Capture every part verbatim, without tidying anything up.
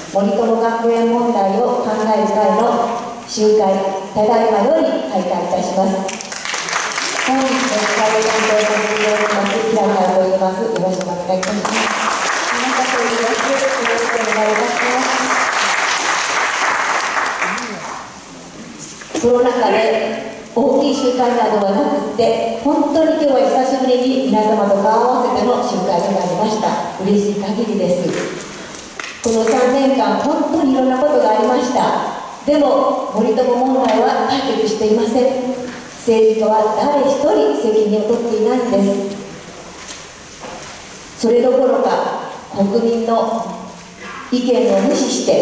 森友学園問題を考える会の集会、ただいまより開会いたします。本日の司会を担当させていただきます、平川と言います。よろしくお願いいたします。皆さんとよろしくお願いいたします。コロナ禍で大きい集会などはなくて、本当に今日は久しぶりに皆様と顔を合わせての集会となりました。嬉しい限りです。このさんねんかん、本当にいろんなことがありました。でも、森友問題は解決していません。政治家は誰一人責任を取っていないんです。それどころか、国民の意見を無視して、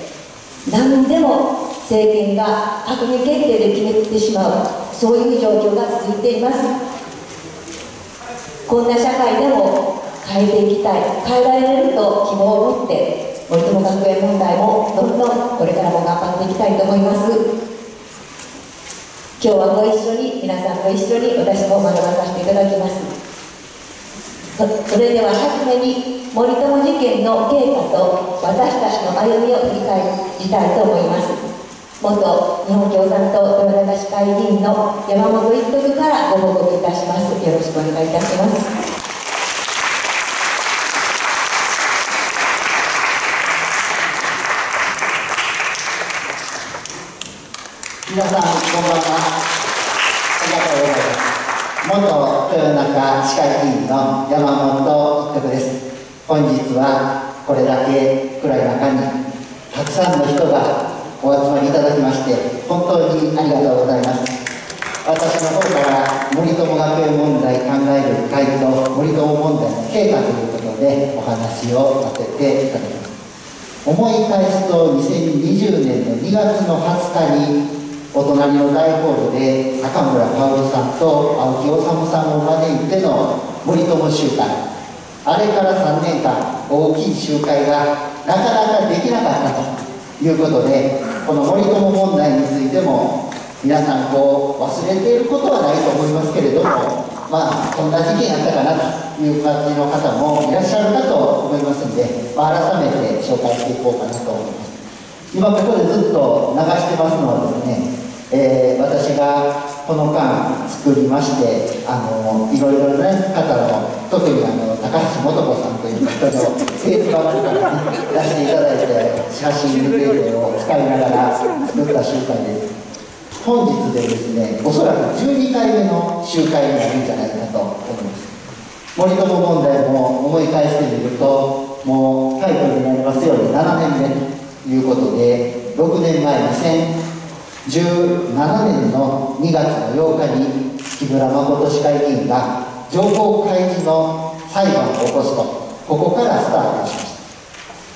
何でも政権が閣議決定で決めてしまう、そういう状況が続いています。こんな社会でも変えていきたい、変えられると希望を持って、森友学園問題もどんどんこれからも頑張っていきたいと思います。今日はご一緒に、皆さんご一緒に私も学ばさせていただきます。そ, それでは初めに森友事件の経過と私たちの歩みを振り返りたいと思います。元日本共産党豊中市会議員の山本一徳からご報告いたします。よろしくお願いいたします。 皆さん、こんばんは。ありがとうございます。元豊中市会議員の山本一徳です。本日はこれだけ暗い中にたくさんの人がお集まりいただきまして本当にありがとうございます。私の方から森友学園問題考える会と森友問題の経過ということでお話をさせていただきます。思い返すとにせんにじゅうねんのにがつのはつかにお隣の大ホールで中村薫さんと青木治さんを招いての森友集会、あれからさんねんかん大きい集会がなかなかできなかったということで、この森友問題についても皆さんこう忘れていることはないと思いますけれども、まあこんな事件やったかなという感じの方もいらっしゃるかと思いますので、まあ、改めて紹介していこうかなと思います。今ここでずっと流してますのはですね、えー、私がこの間作りまして、あのいろいろな方の、特にあの高橋素子さんという方のフェイスバックからね、出していただいて、写真データを使いながら作った集会です。本日でですね、おそらくじゅうにかいめの集会になるんじゃないかと思います。森友問題も思い返してみると、もうタイトルになりますようにななねんめということで、ろくねんまえにせんじゅうななねんのにがつのようかに木村誠市会議員が情報開示の裁判を起こすと、ここからスタートしました。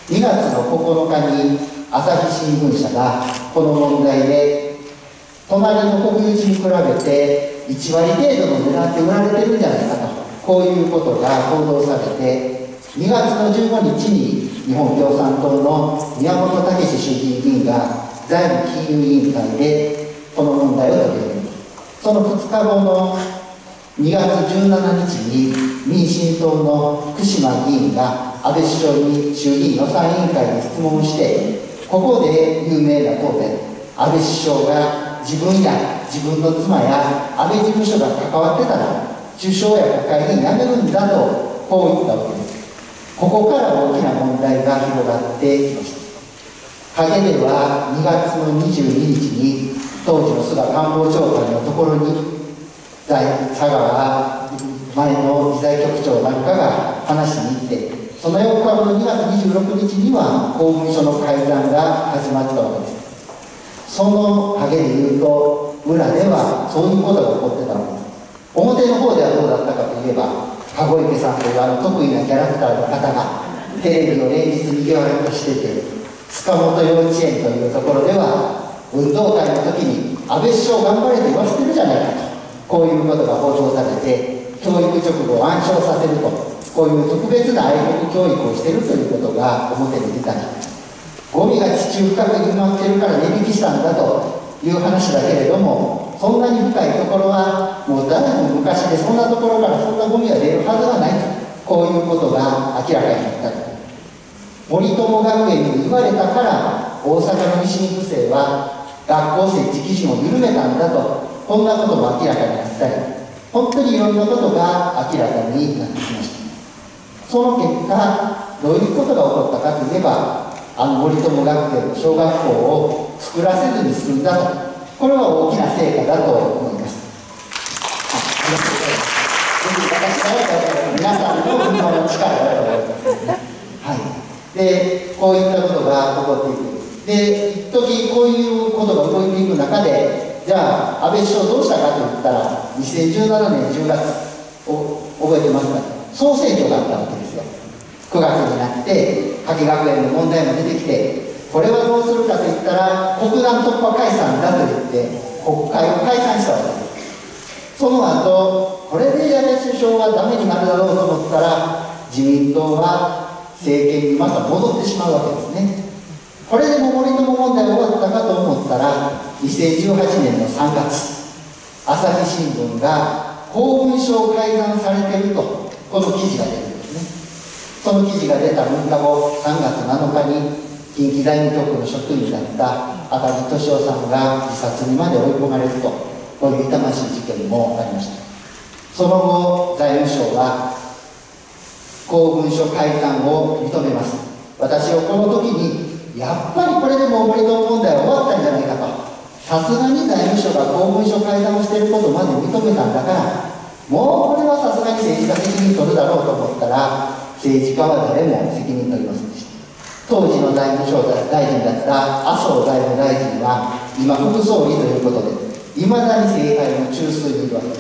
にがつのここのかに朝日新聞社がこの問題で隣の国有地に比べていちわり程度の値段で売られてるんじゃないかと、こういうことが報道されて、にがつのじゅうごにちに日本共産党の宮本岳志衆議院議員が財務金融委員会でこの問題を取り上げる。そのふつかごのにがつじゅうしちにちに民進党の福島議員が安倍首相に衆議院予算委員会に質問をして、ここで有名な答弁、安倍首相が自分や自分の妻や安倍事務所が関わってたら首相や国会議員辞めるんだと、こう言ったわけです。ここから大きな問題が広がってきました。陰ではにがつのにじゅうににちに当時の菅官房長官のところに佐川前の理財局長なんかが話しに行って、そのよっかごのにがつにじゅうろくにちには公文書の改ざんが始まったわけです。その陰で言うと裏ではそういうことが起こってたわけです。表の方ではどうだったかといえば、籠池さんというあの得意なキャラクターの方がテレビを連日にぎわいとしてて、塚本幼稚園というところでは運動会の時に安倍首相頑張れと言わせてるじゃないかと、こういうことが報道されて、教育直後を暗唱させると、こういう特別な愛国教育をしているということが表に出たり、ゴミが地中深くに埋まっているから値引きしたんだという話だけれども、そんなに深いところはもう誰も昔で、そんなところからそんなゴミが出るはずはないと、こういうことが明らかになったり、 森友学園に言われたから大阪の西二区生は学校設置基準を緩めたんだと、こんなことも明らかになったり、本当にいろんなことが明らかになってきました。その結果、どういうことが起こったかといえば、あの森友学園の小学校を作らせずに済んだと、これは大きな成果だと思います。ありがとうございます。ぜひ私から皆さんの運動の力だと思いますね。はい。で、こういったことが起こっていく。で、一時こういうことが動いていく中で、じゃあ安倍首相どうしたかといったら、にせんじゅうななねんじゅうがつを覚えてますか、総選挙があったわけですよ。くがつになって夏季学園の問題も出てきて、これはどうするかといったら国難突破解散だと言って国会を解散したわけです。その後、これで安倍首相がダメになるだろうと思ったら、自民党は政権にまた戻ってしまうわけですね。これでも森友問題終わったかと思ったら、にせんじゅうはちねんのさんがつ、朝日新聞が公文書を改ざんされていると、この記事が出るんですね。その記事が出たむいかご、さんがつなのかに、近畿財務局の職員だった赤木俊夫さんが自殺にまで追い込まれると、こういう痛ましい事件もありました。その後、財務省は公文書改ざんを認めます。私はこの時に、やっぱりこれでも森友問題は終わったんじゃないかと、さすがに財務省が公文書改ざんをしていることまで認めたんだから、もうこれはさすがに政治家責任取るだろうと思ったら、政治家は誰も責任取りませんでした。当時の財務省大臣だった麻生財務大臣は、今副総理ということで、いまだに政界の中枢にいるわけです。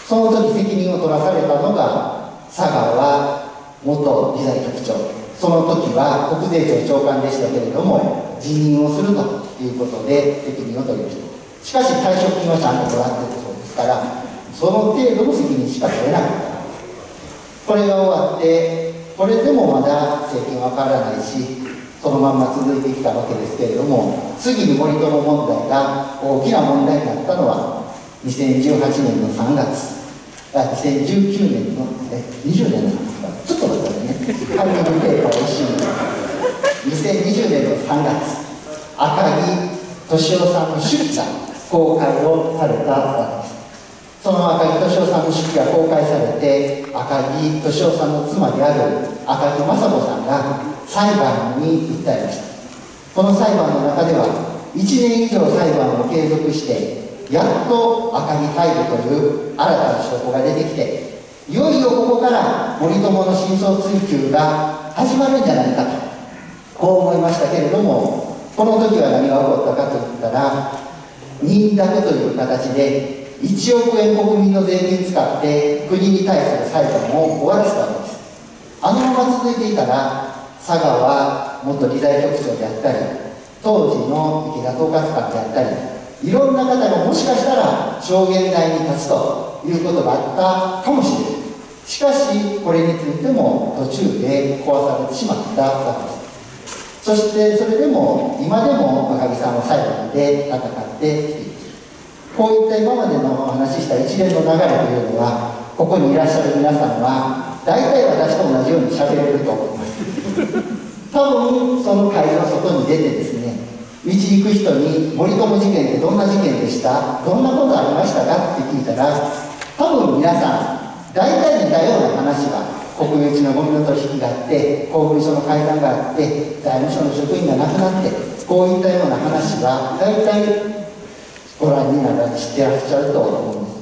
その時責任を取らされたのが、佐川元理財局長。その時は国税庁長官でしたけれども、辞任をするということで責任を取りました。しかし退職金はちゃんともらっているそうですから、その程度の責任しか取れなかった。これが終わって、これでもまだ政権は変わらないし、そのまんま続いてきたわけですけれども、次に森友問題が大きな問題になったのは、にせんじゅうはちねんのさんがつ、あにせんじゅうきゅうねんの、え、にじゅうねんのさんがつ、ちょっと待ってくださいね、タイミング経過を一瞬、にせんにじゅうねんのさんがつ、赤木俊夫さんの手記が公開をされたわけです。その赤木俊夫さんの手記が公開されて、赤木俊夫さんの妻である赤木雅子さんが裁判に訴えました。この裁判の中では、いちねん以上裁判を継続して、やっと赤木逮捕という新たな証拠が出てきて、いよいよここから森友の真相追及が始まるんじゃないかと、こう思いましたけれども、この時は何が起こったかといったら、認諾という形でいちおくえん国民の税金使って国に対する裁判を終わらせたわけです。あのまま続いていたら、佐川元理財局長であったり、当時の池田統括官であったり、いろんな方がもしかしたら証言台に立つということがあったかもしれない。しかし、これについても途中で壊されてしまったわけです。そしてそれでも今でも赤木さんは裁判で戦ってきています。こういった今までのお話しした一連の流れというのは、ここにいらっしゃる皆さんは大体私と同じように喋れると思います。多分その会場の外に出てですね、道行く人に森友事件ってどんな事件でした、どんなことありましたかって聞いたら、多分皆さん大体似たような話が、国有地のゴミの取引があって、公文書の改ざんがあって、財務省の職員が亡くなって、こういったような話は大体ご覧になら知ってらっしゃると思うんです。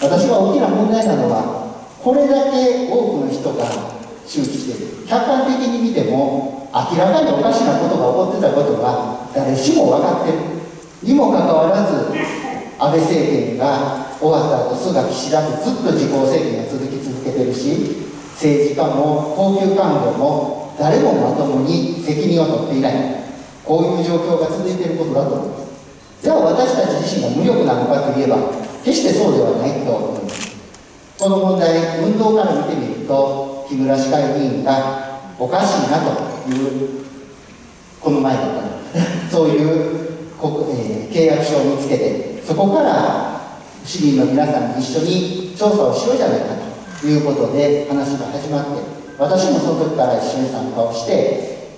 私が大きな問題なのは、これだけ多くの人が周知している。客観的に見ても明らかにおかしなことが起こってたことは誰しも分かっているにもかかわらず、安倍政権が終わった後、菅岸田とずっと自公政権が続き続けてるし、政治家も高級官僚も誰もまともに責任を取っていない、こういう状況が続いていることだと思います。じゃあ私たち自身が無力なのかといえば、決してそうではないと思います。この問題、運動から見てみると、木村市会議員がおかしいなという、この前だったのそういう、えー、契約書を見つけて、そこから市民の皆さんに一緒に調査をしようじゃないかということで話が始まって、私もその時から一緒に参加をして、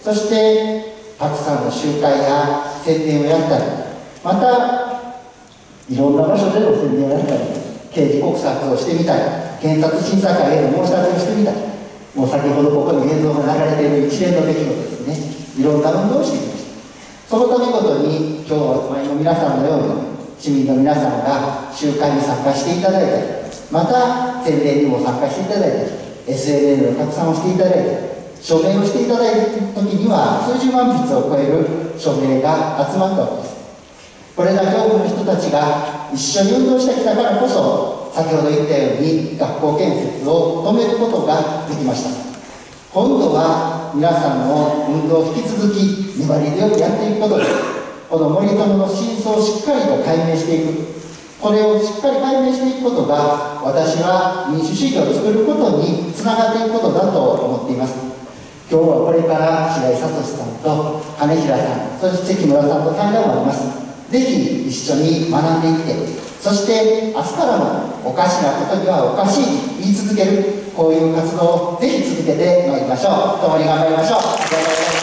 そしてたくさんの集会や宣伝をやったり、またいろんな場所での宣伝をやったり、刑事告発をしてみたり、検察審査会への申し立てをしてみたり、もう先ほどここに映像が流れている一連の出来事ですね、いろんな運動をしてきました。そのためごとに今日お集まりの皆さんのように市民の皆さんが集会に参加していただいたり、また宣伝にも参加していただいたり、 エスエヌエヌ の拡散をしていただいたり、署名をしていただいた時には数十万筆を超える署名が集まったわけです。これだけ多くの人たちが一緒に運動してきたからこそ、先ほど言ったように学校建設を止めることができました。今度は皆さんの運動を引き続き粘り強くやっていくことで、この森友の真相をしっかりと解明していく、これをしっかり解明していくことが、私は民主主義を作ることにつながっていくことだと思っています。今日はこれから白井聡さんと金平さん、そして木村さんと対談もあります。ぜひ一緒に学んでいって、そして明日からもおかしなことにはおかしいと言い続ける、こういう活動をぜひ続けてまいりましょう。共に頑張りましょう。ありがとうございました。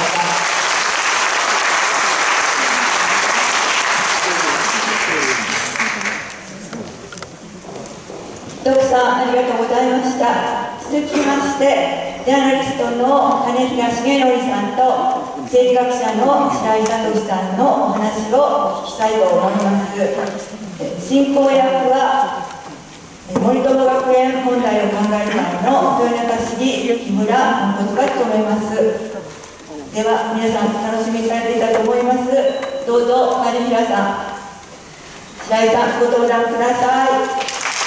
ドクさん、ありがとうございました。続きまして、ジャーナリストの金平重則さんと政治学者の白井聡さんのお話をお聞きしたいと思います。進行役は森友学園問題を考える会の豊中市議木村誠が務めます。では皆さん楽しみにされていたと思います。どうぞ金平さん、白井さん、ご登壇ください。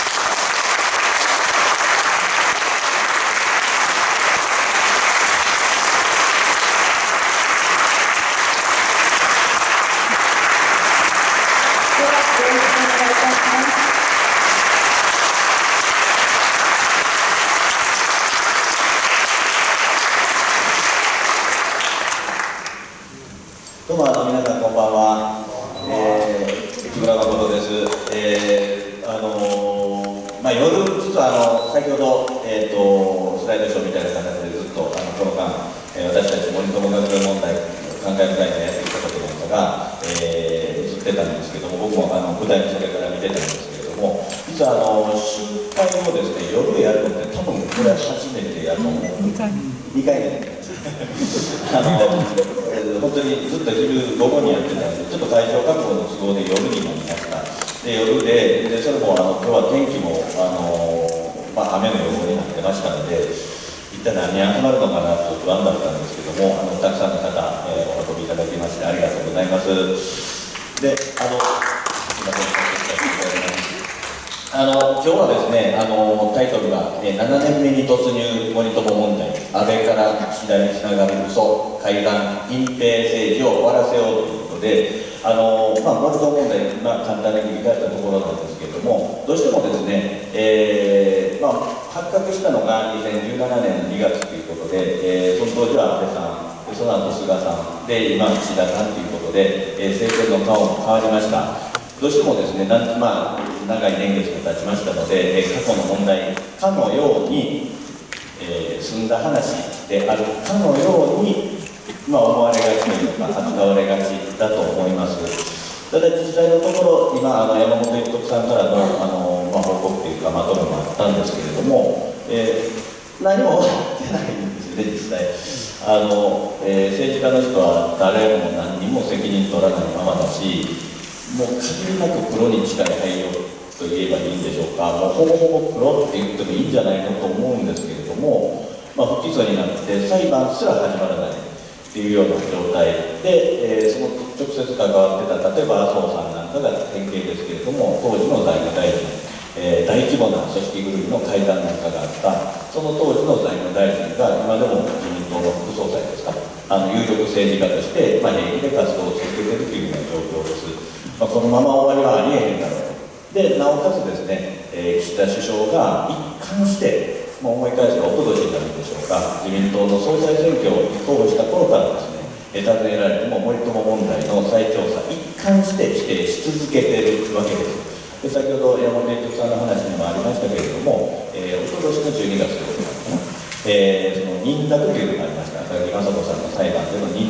どうもあの皆さんこんばんは、えー、木村誠です。えー、あのー、まあ夜実はあの先ほどえっ、ー、とスライドショーみたいな形でずっとあのこの間、えー、私たち森友学園問題考える会でやってきたことなんかが、えー、映ってたんですけども、僕もあの舞台の先から見てたんですけれども、実はあの集会をですね夜やるのって多分これは初めてやと思う。にかいめあの本当にずっと昼午後にやってたんで、ちょっと会場確保の都合で夜になりました。で夜で、でそれもあの今日は天気もあの、まあ、雨の予報になってましたので、一体何に集まるのかなと不安だったんですけども、あのたくさんの方、えー、お運びいただきましてありがとうございます。で、あのすいません、あの今日はですね、あのタイトルが、えー、ななねんめに突入森友問題、安倍から岸田につながる嘘、海岸、隠蔽政治を終わらせようということで、あの、まあ、森友問題、まあ、簡単に振り返ったところなんですけれども、どうしてもですね、えーまあ、発覚したのがにせんじゅうななねんのにがつということで、えー、その当時は安倍さん、その後菅さんで、今岸田さんということで、えー、政権の顔も変わりました。どうしてもですね、なまあ、長い年月が経ちましたので、えー、過去の問題かのように、えー、済んだ話であるかのように、まあ、思われがちというか扱われがちだと思います。ただ実際のところ、今あの山本一徳さんからの、あの、まあ、報告というかまとめもあったんですけれども、えー、何も起きてないんですよね、実際。あの、えー、政治家の人は誰も何にも責任取らないままだし、もう限りなくプロに近い配慮と言えばいいんでしょうか、もうほぼほぼプロって言ってもいいんじゃないのと思うんですけれども、まあ、不起訴になって裁判すら始まらないっていうような状態で、えー、その直接関わってた、例えば麻生さんなんかが典型ですけれども、当時の財務大臣、えー、大規模な組織ぐるみの会談なんかがあった、その当時の財務大臣が今でも自民党の副総裁ですか、あの有力政治家として、まあ、平気で活動を続けているというような状況です。まあ、このまま終わりはありえへんだろうと。で、なおかつですね、えー、岸田首相が一貫して、まあ、思い返せばおととしになるんでしょうか、自民党の総裁選挙を立候補した頃からですね、えー、尋ねられても森友問題の再調査、一貫して否定し続けているわけです。で、先ほど山本一徳さんの話にもありましたけれども、えー、おととしのじゅうにがつということなんですね、えー、その認諾というのがありました。さっき雅子さんの裁判での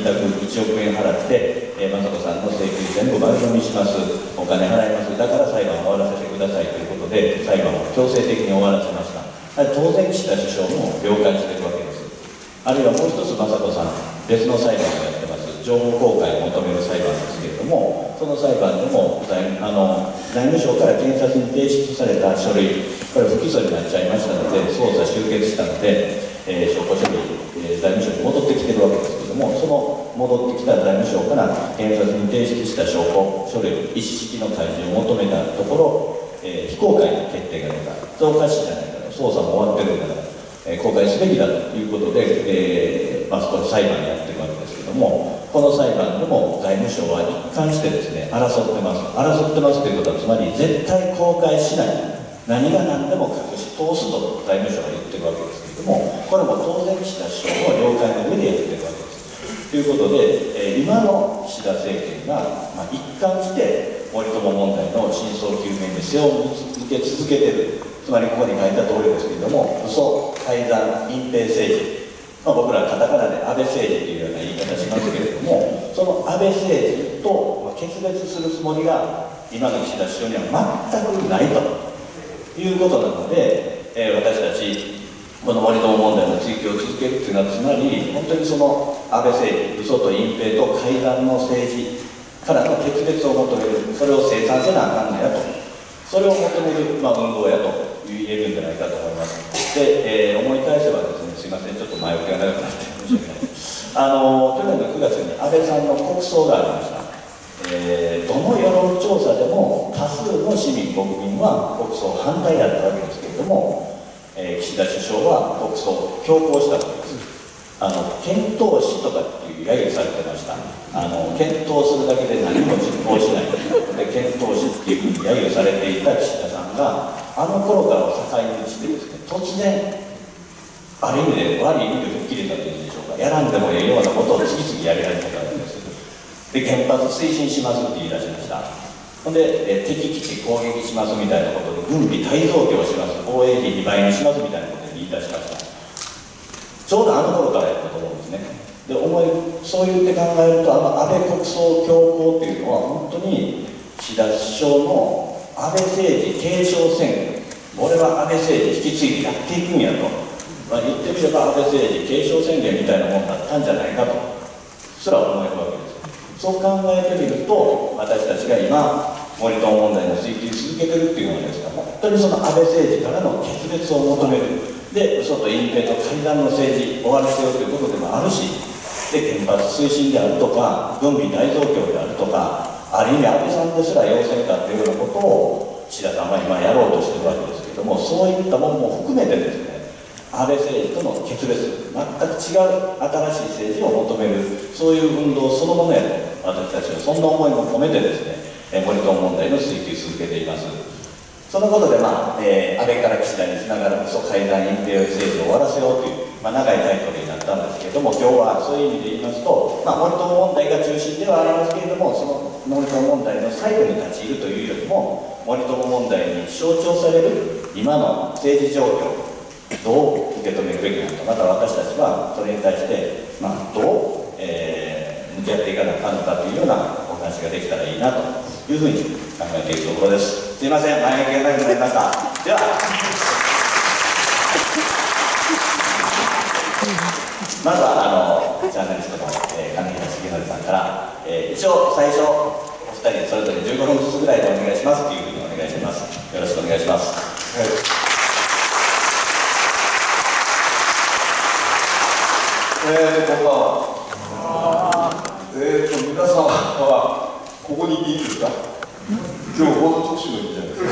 託いちおくえん払って、えー、雅子さんの請求全部丸飲みします、お金払います、だから裁判を終わらせてくださいということで、裁判を強制的に終わらせました。当然、岸田首相も了解しているわけです。あるいはもう一つ、雅子さん、別の裁判をやってます、情報公開を求める裁判ですけれども、その裁判でも財あの財務省から検察に提出された書類、これ、不起訴になっちゃいましたので、捜査終結したので、えー、証拠書類、えー、財務省に戻ってきてるわけですけれども、その戻ってきた財務省から検察に提出した証拠書類、一式の開示を求めたところ、えー、非公開の決定が出た、それおかしいじゃないかと、捜査も終わってるんだから、えー、公開すべきだということで、えーまあ、そこで裁判やってるわけですけれども、この裁判でも財務省は一貫してですね、争ってます。争ってますということは、つまり絶対公開しない、何が何でも隠し通すと財務省は言ってるわけですけれども、これも当然岸田首相の了解の上でやってるわけです。ということで、えー、今の岸田政権が、まあ、一貫して森友問題の真相究明に背を向け続けている、つまりここに書いた通りですけれども、嘘、改ざん、隠蔽政治、まあ、僕らカタカナで安倍政治というような言い方しますけれども、その安倍政治と決別するつもりが今の岸田首相には全くないということなので、えー、私たちこの森友問題の追及を続けるというのは、つまり本当にその安倍政治、嘘と隠蔽と改ざんの政治からの決別を求める、それを清算せなあかんのやと、それを求める、まあ、運動やと言えるんじゃないかと思います。で、えー、思い返せばですね、すいません、ちょっと前置きが長くなって申し訳ないあの去年のくがつに安倍さんの国葬がありました。えー、どの世論調査でも多数の市民国民は国葬反対だったわけですけれども、えー、岸田首相は国葬を強行したわけです。あの検討しとかっていう揶揄されてました。あの検討するだけで何も実行しないで検討しっていうふうに揶揄されていた岸田さんが、あの頃からを境にしてですね、突然ある意味で悪い意味で吹っ切れたというんでしょうか、やらんでもええようなことを次々やり始めたわけです。で、原発推進しますって言い出しました。ほんで、え敵基地攻撃しますみたいなことで、軍備大増強します、防衛費にばいにしますみたいなことで言い出しました。ちょうどあの頃からやったと思うんですね。で、思いそう言って考えると、あの安倍国葬強行っていうのは、本当に岸田首相の安倍政治継承宣言、俺は安倍政治引き継いでやっていくんやと、まあ、言ってみれば安倍政治継承宣言みたいなもんだったんじゃないかとすら思えるわけです。そう考えてみると、私たちが今森友問題の追及続けてるっていうのはですね、本当にその安倍政治からの決別を求める、で嘘と隠蔽と改ざんの政治終わらせようということでもあるし、で原発推進であるとか軍備大増強であるとか、ある意味安倍さんですら要請かというようなことを岸田さんは今やろうとしているわけですけれども、そういったものも含めてですね、安倍政治との決別、全く違う新しい政治を求める、そういう運動そのものやと私たちはそんな思いも込めてですね、森友問題の追及を続けています。そのことで、まあえー、安倍から岸田につながる嘘改ざん隠蔽政治を終わらせようという、まあ、長いタイトルになったんですけれども、今日はそういう意味で言いますと、まあ、森友問題が中心ではありますけれども、その森友問題の最後に立ち入るというよりも、森友問題に象徴される今の政治状況、どう受け止めるべきなのか、また私たちはそれに対して、まあ、どう、えー、向き合っていかなきゃいけないのかというようなお話ができたらいいなというふうに考えているところです。すいません、前置きが長くなりました。では、まずはあのジャーナリストの、えー、金平重則さんから、えー、一応最初お二人それぞれじゅうごふんずつぐらいでお願いしますというふうにお願いします。よろしくお願いします。はい、 えー、こんばんは。えーと、皆さんはここにいていいですか？今日報道特集の日じゃないですか。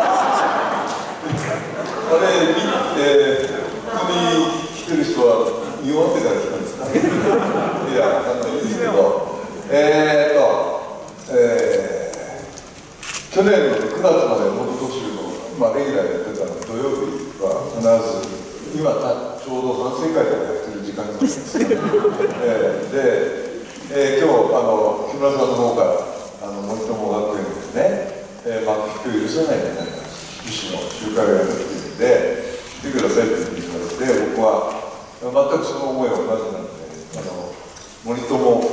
あれ、えー、ここに来てる人は見終わってから来たんですか？いや、あのいいですけど、えーと、えー、去年のくがつまで報道特集の、まあ、レギュラーやってたの土曜日は必ず、今たちょうど反省会とかやってる時間なんですけど、えー、で、えー、今日あの木村さんの方からあの森友学園ですね、えー、幕引きを許さないみたいな趣旨の集会をやるっていうんで来てくださいって言われて、僕は全くその思いは同じなんで、あの森友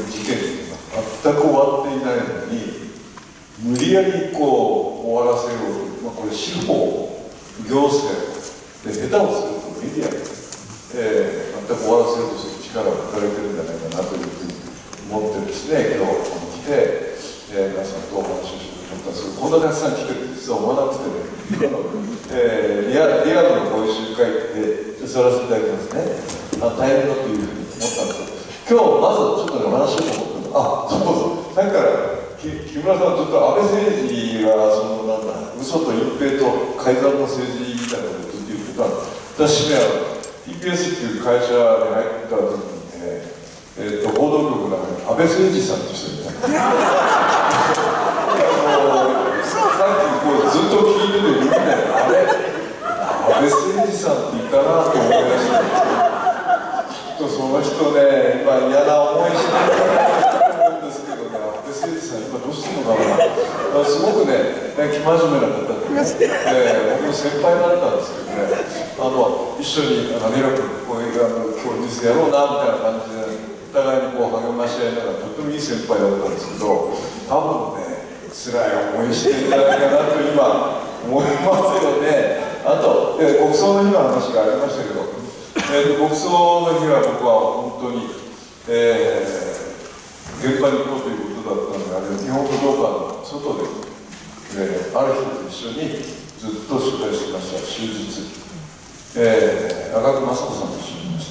事件が全く終わっていないのに無理やりこう終わらせようと、まあ、これ司法行政で下手をするとメディアで、えー、全く終わらせようとする力が働いてるんじゃないかなというふうに思ってですね、今日来て、えー、皆さんとお話をして思ったんですけど、こんなたくさん来てるって実は思わなくてね、えー、リアリアルのこういう集会って座らせていただきますね、あ大変だというふうに思ったんですけど、今日まずちょっとねお話しようと思ったんです。あ、そうそう、さっきから木村さん、ずっと安倍政治はそのなんだ嘘と隠蔽と改ざんの政治みたいなことをずっと言ってたんです。私ね、ティーピーエス っていう会社に入った時にね、えー、と報道局の中に安倍誠二さんとしていたんです。さっきこうずっと聞いててみんなであれ安倍誠二さんっていたなと思い出して、きっとその人ね今嫌な思いしてると思うんですけどね、安倍誠二さん今どうしてるのかな、すごくね生真面目な方で、ね、僕の先輩だったんですけどね、あの一緒にあのミラクルこういうあの今日実やろうなみたいな感じでお互いにこう励まし合いながらとてもいい先輩だったんですけど、多分ね辛い思いしてるんじゃないかなと今思いますよね。あと、えー、国葬の日の話がありましたけど、えー、国葬の日は僕は本当に、えー、現場に行こうということだったので、あれ日本武道館の外で、えー、ある人と一緒にずっと取材してました。終日、えー、赤木雅子さんと一緒にいました。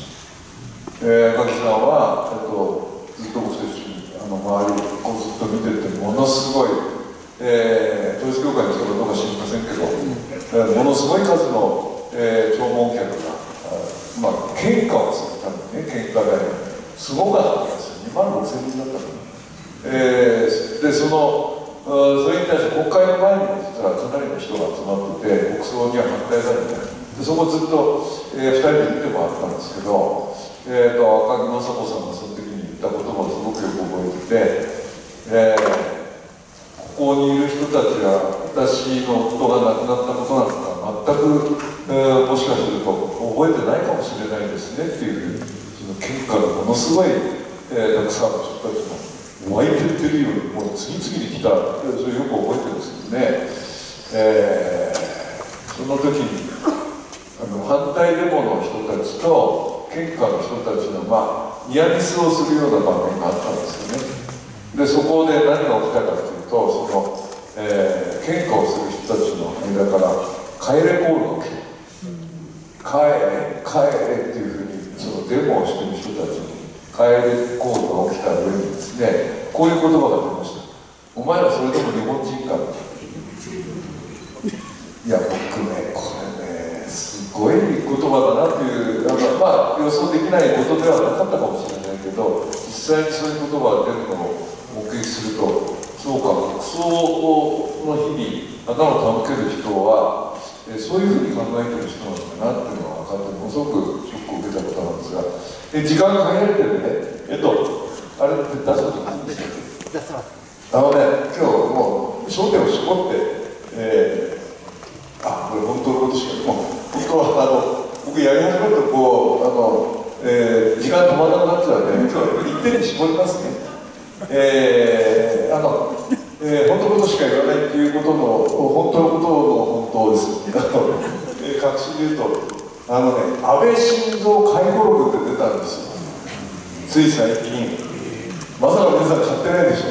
えー、赤木さんは、えっと、ずっと僕と一緒にあの周りをこうずっと見てて、ものすごい、えー、統一教会の人かどうか知りませんけど、えー、ものすごい数の、えー、弔問客が、あまあ、献花をするためにね、献花台すごかったんですよ。にまんろくせんにんだったかな。えー、で、その、それに対して国会の前に実はかなりの人が集まってて、国葬には反対されて、でそこずっと、えー、ふたりで見てもらったんですけど、えー、と赤木雅子さんがその時に言った言葉をすごくよく覚えてて、えー、ここにいる人たちは私の夫が亡くなったことなんか全く、えー、もしかすると覚えてないかもしれないですねっていうその献花がものすごい、えー、たくさんの人たちが湧いてってるようにもう次々に来た、それよく覚えてるんですけどね、えー、その時にあの反対デモの人たちと献花の人たちの、まあ、ニアミスをするような場面があったんですよね。でそこで何が起きたかというと、その、えー、献花をする人たちの間から帰れコールが起きて、帰れ帰れっていうふうにそのデモをしている人たちに帰れコールが起きた上にですね、こういう言葉が出ました。お前らそれでも日本人か。いや僕ねこれねすごい言葉だなっていう、なんかまあ予想できないことではなかったかもしれないけど、実際にそういう言葉が出るのを目撃すると、そうか国葬の日に頭を手向ける人はえそういうふうに考えてる人なんだなっていうのが分かって、ものすごくショックを受けたことなんですが、で時間が限られてるね、えっとあれって出すことなんですよ。あのね今日もう焦点を絞って、えーあ、これ本当のことしか、もう本当はあの僕やり始めるとこうあの、えー、時間止まらなくなっちゃうので、今日は一点に絞りますね。えー、あの、えー、本当のことしか言わないっていうことの本当のことの本当です。あの、えー、確信で言うとあのね、安倍晋三回顧録って出たんですよ。つい最近。まさか皆さん買ってないでしょ。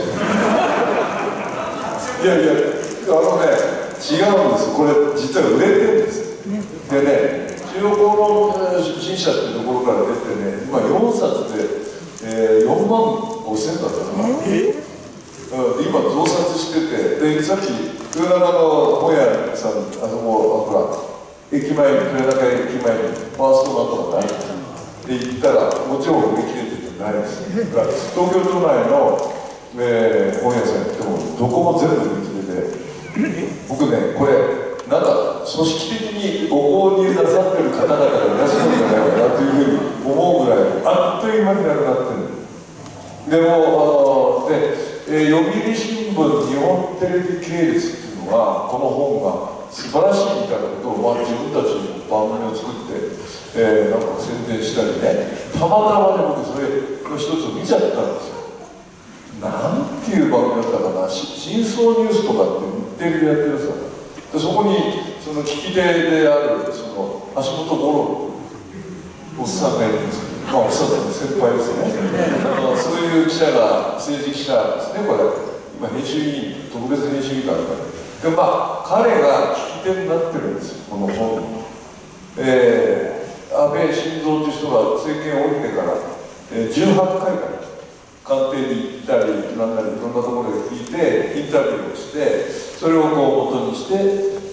いやいやあのね。違うんです、これ実は売れてるんです。でね、中央公論新社っていうところから出てね、今よんさつで、えー、よんまんごせんだったかな、うん、今増刷してて、でさっき豊中の本屋さん、あそこほら駅前に豊中駅前にファーストマートがないで行ったらもちろん売り切れててないです。だから東京都内の、えー、本屋さん行ってもどこも全部売り切れて。僕ね、これ、なんか組織的にご購入なさってる方々がいらっしゃるんじゃないかなというふうに思うぐらい、あっという間になくなってる。でも、あので、えー、読売新聞、日本テレビ系列っていうのは、この本が素晴らしいみたいなことを、まあ、自分たちの番組を作って、えー、なんか宣伝したりね、たまたまね、僕、それの一つを見ちゃったんですよ。 真相ニュースとかって日テレでやってるさ、でそこにその聞き手であるその橋本五郎おっさんがいるんですけど、まあおっさんの先輩ですねあのそういう記者が政治記者ですね、これ今編集委員特別編集委員会で、まあ彼が聞き手になってるんですよ、この本に。えー、安倍晋三という人が政権を降りてから、えー、じゅうはちかいから官邸に行ったりなんなりいろんなところで聞いてインタビューをして、それをこう元にして、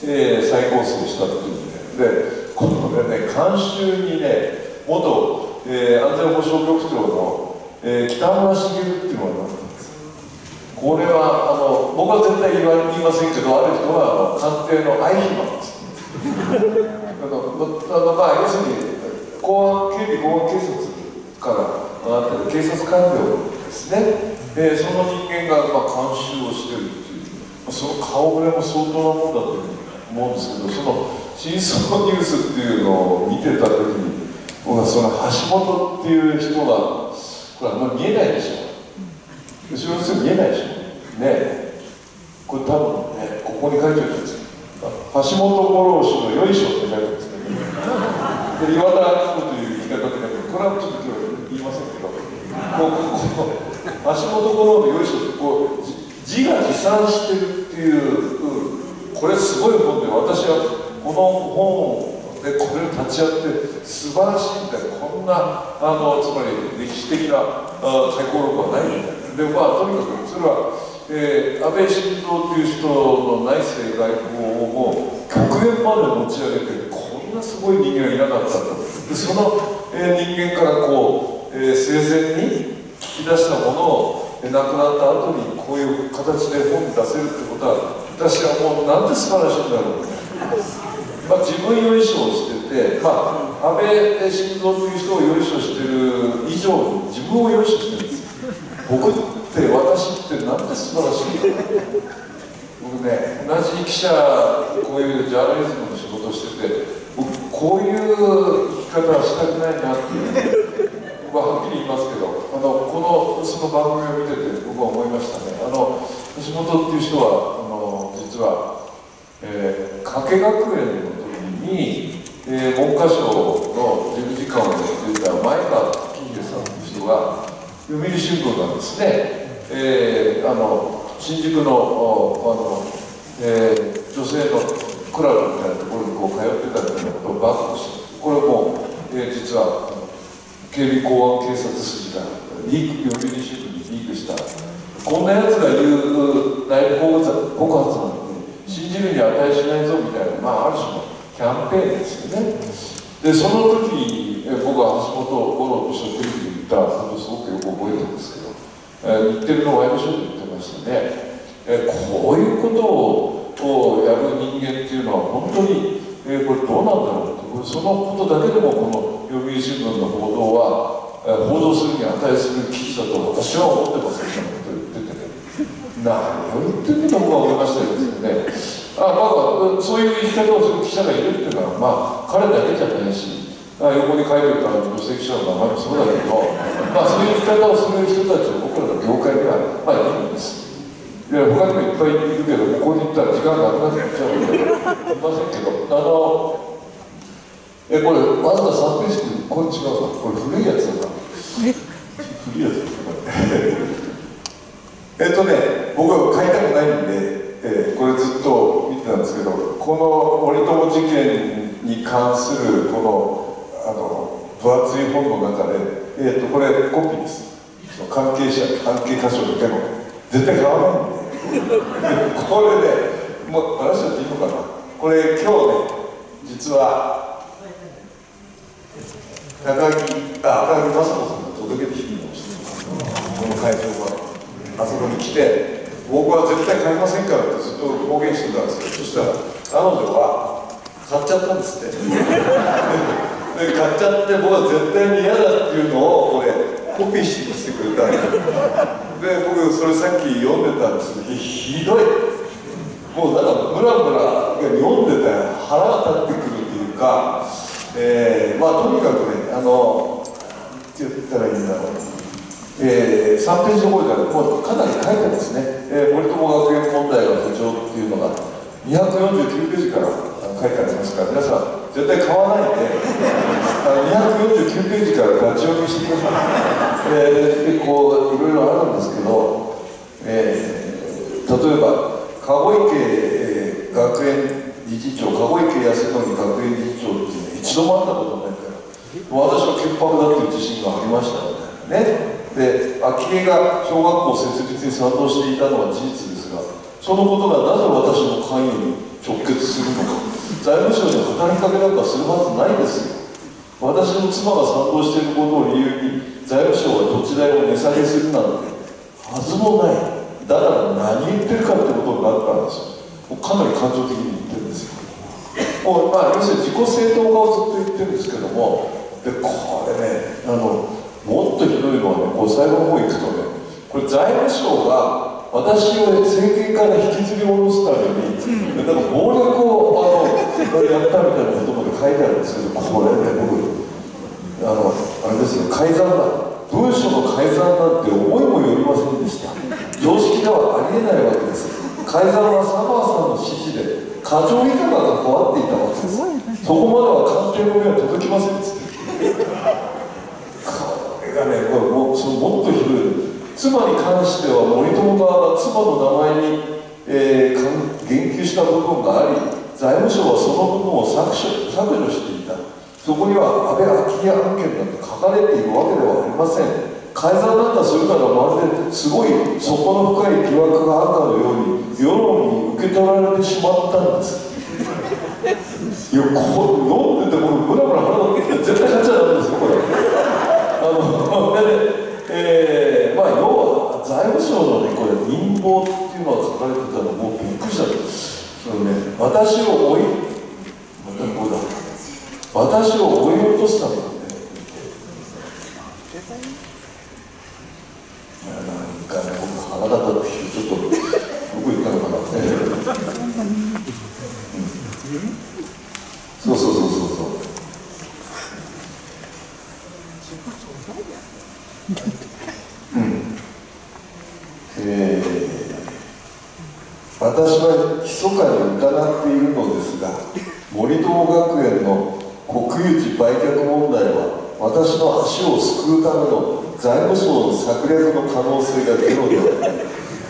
えー、再構成したっていうんで、でこのね監修にね元、えー、安全保障局長の、えー、北村茂っていうのがなったんです。これはあの僕は絶対言わ言いませんけど、ある人はあの官邸の愛妃なんですあのまあ要するに公安警備公安警察からあって警察官僚ですね、えー、その人間が、まあ、監修をしているっていう、その顔ぶれも相当なもんだと思うんですけど、その真相ニュースっていうのを見てた時に、僕はその橋本っていう人がこれあんまり見えないでしょ、後ろの人見えないでしょね、これ多分ねここに書いてあるんですよ、橋本五郎氏のよいしょって書いてあるんですけど、で岩田明子という言い方で、これはちょっと今日言いませんけど、こうこう橋本五郎のよいしょってこう字が持参してるっていう、うん、これすごい本で、私はこの本でこれに立ち会って素晴らしいんだよ、こんなあのつまり歴史的な回顧録はないんだよ。でまあとにかくそれは、えー、安倍晋三という人の内政外交をもう極限まで持ち上げて、こんなすごい人間がいなかったと。でその、えー、人間からこう、えー、生前に聞き出したものを、えー、亡くなった後にこういう形で本に出せるってことは、私はもうなんて素晴らしいんだろうまあ自分よいしょをしてて、まあ、安倍晋三という人をよいしょしてる以上に自分をよいしょしてるんですよ。僕って私ってなんて素晴らしいんだろう。僕ね、同じ記者、こういうジャーナリズムの仕事をしてて、僕こういう生き方はしたくないなっていう僕ははっきり言いますけど、あのこのその番組を見てて僕は思いましたね。あの橋本っていう人はあの実は、えー、加計学園の時に、えー、文科省の事務次官をやっていた前川金龍さんという人が読売新聞がですね、えー、あの新宿の、あの、えー、女性のクラブみたいなところにこう通ってたみたいなことをバックして、これも、えー、実は警備公安警察筋がリーク、読売新聞にリークした、こんなやつが言う内部告発なんて信じるに値しないぞみたいな、まあ、ある種のキャンペーンですよね。で、その時に、えー、僕は橋本五郎としてテレビで言ったことをすごくよく覚えてるんですけど、えー、日テレのワイドショーで言ってましたね。えー、こういうことをやる人間っていうのは本当に、えー、これどうなんだろうって、そのことだけでもこの読売新聞の報道は、えー、報道するに値する記事だと私は思ってますみたいなことを言っててね、何を言ってるんだと僕は思いましたよね。あ、まあ、そういう言い方をする記者がいるっていうのは、まあ、彼だけじゃないし、あ、横に書いてるから女性記者の名前もそうだけど、まあ、そういう言い方をする人たちは僕らの業界には、まあ、いるんです。いや、他にもいっぱいいるけど、ここに行ったら時間なくなっちゃうので、いませんけど、あの、え、これ、わざわざさんページで、これ違うな、これ古いやつだな。古いやつえっとね、僕は買いたくないんで、えー、これずっと見てたんですけど、この森友事件に関するこのあの分厚い本の中で、えー、とこれコピーです。関係者、関係箇所でも絶対買わないんで。これね、もう話しちゃっていいのかな。これ今日ね、実は高木、あ、高木雅子さんが届けてきていました。この会場は。あそこに来て、僕は絶対買いませんからってずっと公言してたんですけど、そしたら彼女は買っちゃったんですって。で買っちゃって、僕は絶対に嫌だっていうのをこれコピーしてきてくれたんですで、僕それさっき読んでたんですけど、ひどい、もうなんかムラムラ読んでたら腹が立ってくるっていうか、えー、まあとにかくね、あのって言ったらいいんだろう、えー、さんページどころでもうかなり書いてますね、えー、森友学園にひゃくよんじゅうきゅうページから書いてありますから、皆さん絶対買わないであのにひゃくよんじゅうきゅうページから立ち読みしてください。えー、でこういろいろあるんですけど、えー、例えば籠池、えー、学園理事長、籠池康則学園理事長っていうのは一度も会ったことないから、私は潔白だという自信がありましたのでね。で、昭恵が小学校設立に賛同していたのは事実ですが、そのことがなぜ私の関与に直結するのか、財務省に働きかけなんかするはずないですよ。私の妻が賛同していることを理由に財務省は土地代を値下げするなんてはずもない。だから何言ってるかってことになるからですよ。かなり感情的に言ってるんですよ。もうまあ、要するに自己正当化をずっと言ってるんですけども、でこれね、あのもっとひどいのはね、こう最後の方行くとね、これ財務省が私を政権から引きずり下ろすために、うん、なんか暴力をあのやったみたいなことまで書いてあるんですけど、これね、僕あのあれですよ、改ざんだ、文書の改ざんなんて思いもよりませんでした。常識ではありえないわけです。改ざんは佐川さんの指示で課長以下が関わっていたわけです。そこまでは官邸の目は届きませんっつって。これがね、これもうそのもっとひどい。妻に関しては森友側が妻の名前に、えー、言及した部分があり、財務省はその部分を削除、削除していた。そこには安倍昭恵案件なんて書かれているわけではありません。改ざんなんかするからまるですごい底の深い疑惑があったのように世論に受け取られてしまったんです。いや、これ飲んでてこれブラブラ腹が絶対買っちゃダメですよこれ。あので、えー、まあ要は財務省のねこれ陰謀っていうのが書かれてたのもうびっくりしたんです。そのね、私を追いまたこれだ私を追い落とすためにね。なんかね、僕腹立ったってちょっとどこ行ったのかな、えーうん、そうそうそうそうそううんえー、私は密かに疑っているのですが、森友学園の国有地売却問題は私の足を救うための財務省の策略の可能性がゼロではない。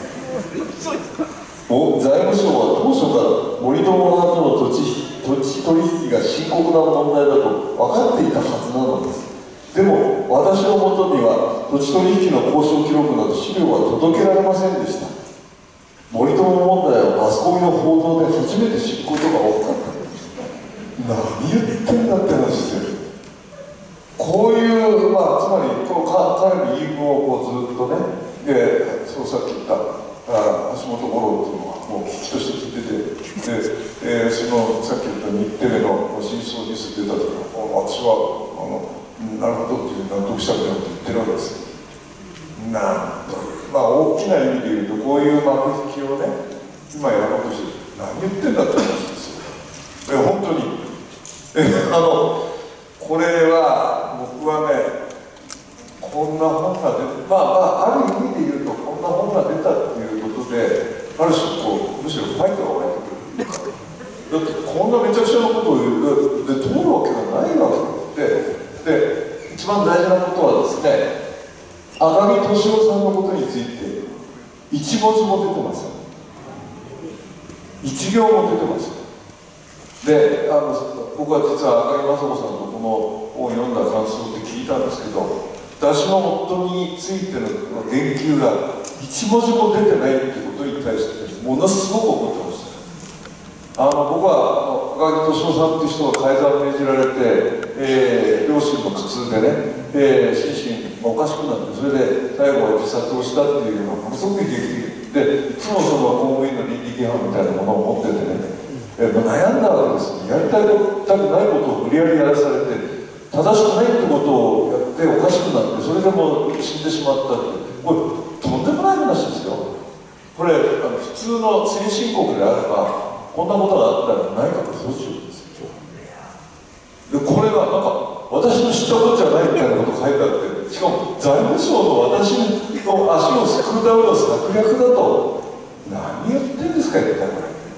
財務省は当初から森友側との土地、土地取引が深刻な問題だと分かっていたはずなのです。でも私のもとには土地取引の交渉記録など資料は届けられませんでした。森友問題はマスコミの報道で初めて知ることが多かった。何言ってんだって話ですよ。こういう、まあ、つまりこの彼の言い分をこうずっとね、でそうさっき言ったあ橋本五郎っていうのはもう危機として聞いてて、で、えー、そのさっき言った日テレの真相ニュース出た時は私はあのなるほどっていう納得したみたいなこと言ってるわけですよ。なんという、まあ大きな意味で言うとこういう幕引きをね今やろうとして何言ってんだって話ですよ。本当にえあのこれは僕はねこんな本が出て、まあまあある意味で言うとこんな本が出たっていうことである種こうむしろファイトが湧いてくる。だってこんなめちゃくちゃなことを言うで通るわけがないわけで、で一番大事なことはですね、赤木俊夫さんのことについて一文字も出てません。一行も出てません。で、あの僕は実は赤木雅子さんとこの本を読んだ感想って聞いたんですけど、私の夫についての言及が一文字も出てないってことに対してものすごく怒ってました。あの僕は赤木俊夫さんっていう人が改ざんを命じられて、えー、両親の苦痛でね、えー、心身がおかしくなって、それで最後は自殺をしたっていうのがものすごく劇的で、いつもその公務員の倫理規範みたいなものを持っててね、えー、悩んだわけです。やりたいたくないことを無理やりやらされて、正しくないってことをやっておかしくなって、それでもう死んでしまったって、これとんでもない話ですよ。これあの普通の先進国であればこんなことがあったら内閣総司令ですよ。でこれがなんか私の知ったことじゃないみたいなこと書いてあって、しかも財務省の私の足をすくうための策略だと、何言ってんですか一体これ。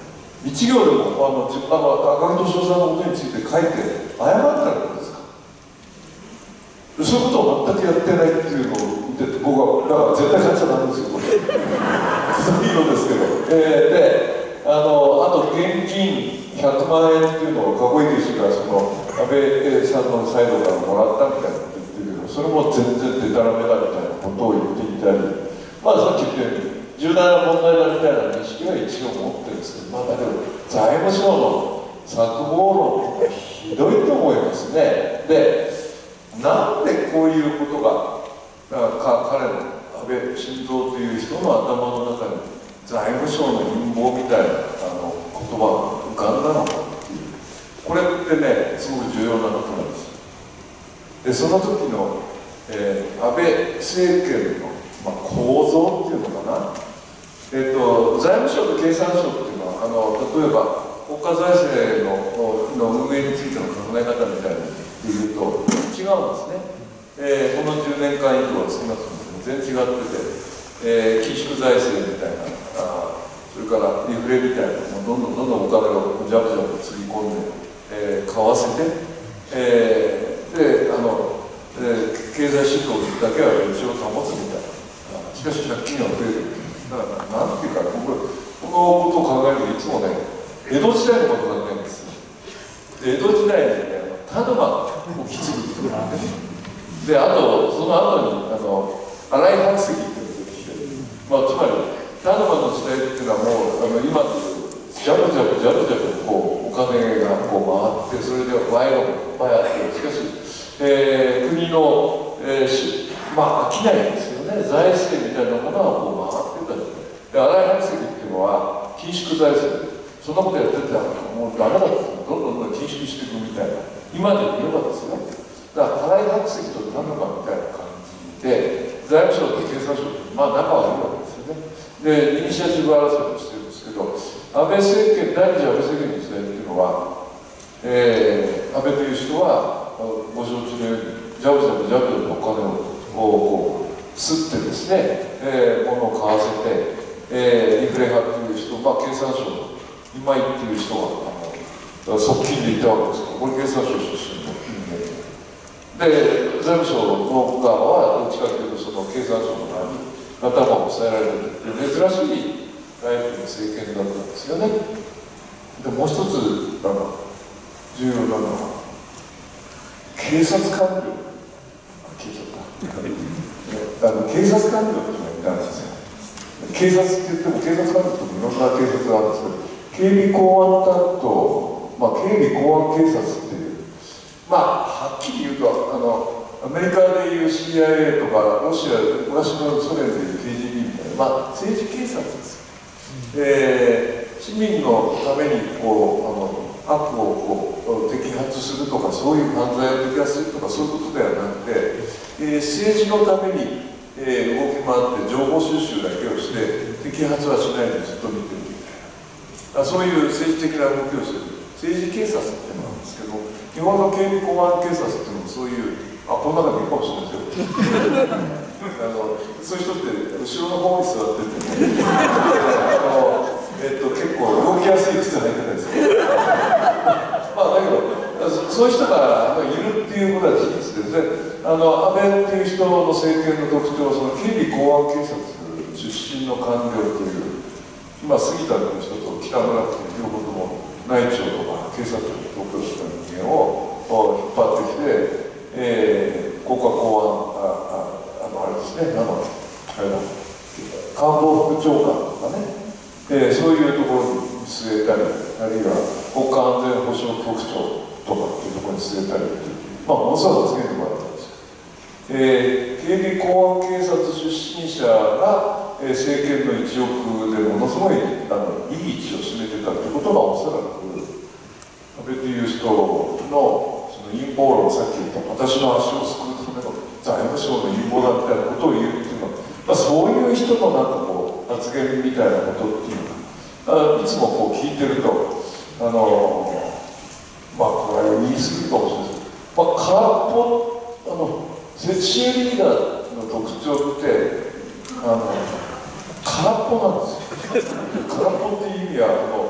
一行でもあの自あの赤木俊夫さんのことについて書いて謝ったらどうですか。そういうことを全くやってないっていうのを見てて、僕はだから絶対書いちゃダメですよこれそういうのですけど、えー、であのあと現金ひゃくまんえんっていうのを籠池氏がその安倍さんのサイドからもらったみたいなこと言ってるけど、それも全然デタラメだみたいなことを言っていたり、まあさっき言ったように重大な問題だみたいな認識は一応持ってるんですけど、まあだけど財務省の策謀論はひどいと思いますね。でなんでこういうことがか彼の安倍晋三という人の頭の中に財務省の陰謀みたいなあの言葉が浮かんだのかっていう、これってねすごく重要なことなんです。でその時の、えー、安倍政権の、まあ、構造っていうのかな、えーと、財務省と経産省っていうのはあの例えば国家財政 の, の運営についての考え方みたいなのっていうと違うんですね。えー、このじゅうねんかん以上は少なくとも全然違ってて、えー、緊縮財政みたいなあ、それからインフレみたいなのどんどんどんどんお金をジャブジャブつぎ込んで、えー、買わせて、えー、であの、えー、経済指導だけは一応保つみたいな、しかし借金は増える。だからなんていうか僕このことを考えるといつもね江戸時代のことを考えるんです。で江戸時代にね田沼をき継ぐで、あとその後にあの新井白石っていうのが出てきて、まあ、つまり田沼の時代っていうのはもうあの今というジャブジャブジャブジャブこうお金がこう回って、それで賄賂もいっぱいあって、しかし、えー、国の、えー、しまあ商いですよね、財政みたいなものはこう回ってたんですね。で新井白石っていうのは緊縮財政、そんなことやってたらもうダメだってどんどんどんどん緊縮していくみたいな、今で言えばですよ。だから新井白石と田沼みたいな感じで財務省と経産省とまあ仲はいいわけですよね。でイニシアチブ争いをしてるんですけど、安倍政権第二次安倍政権の時代っていうのは、えー、安倍という人はご承知のようにジャブジャブジャブジャブお金をこう吸ってですね、えー、物を買わせて、えー、インフレ派っていう人、まあ、経産省の今井っていう人があの側近でいたわけですけど、これ経産省出身の人間で、財務省の側はどっちかというとその経産省の側に頭を押さえられる珍しいタイプの政権だったんですよね。でもう一つあの重要なのは警察官僚、消えちゃったあの警察官僚っていうのがいたんですよ。警察って言っても警察官僚ともいろんな警察があるんですけど、警備公安担当、まあ、警備公安警察っていう、まあはっきり言うとあのアメリカでいう シーアイエー とかロシア昔のソ連でいう ケージービー みたいな、まあ、政治警察です。えー、市民のためにこうあの悪をこう摘発するとか、そういう犯罪を摘発するとか、そういうことではなくて、えー、政治のために、えー、動き回って情報収集だけをして摘発はしないでずっと見てるみたいな、そういう政治的な動きをする政治警察っていうのなんですけど、日本の警備公安警察っていうのもそういうあ、この中でいいかもしれないですよあのそういう人って後ろの方に座ってて、ねあの、えっと、結構動きやすい靴履いてないですけどまあだけどそういう人がいるっていうことは事実ですね。あの安倍っていう人の政権の特徴はその警備公安警察出身の官僚という、まあ、杉田という人と北村という両方とも内調とか警察庁のトップだった人間を引っ張ってきて、えー、国家公安、あ、あ、あのあれですね、あのあれだ官房副長官とかね、えー、そういうところに据えたり、あるいは国家安全保障局長とかっていうところに据えたりっていう、まあ、ものすごい発言力があったんですよ。えー、警備公安警察出身者が、えー、政権の一翼でものすごいあのいい位置を占めてたということがおそらく安倍という人の陰謀論、さっき言った私の足を救うための財務省の陰謀だみたいなことを言うっていうのは、まあ、そういう人のなんかこう発言みたいなことっていうのがいつもこう聞いてると、あのまあこれは言い過ぎかもしれないですけど、まあ、空っぽあのセクシーリーダーの特徴ってあの空っぽなんですよ空っぽっていう意味はあの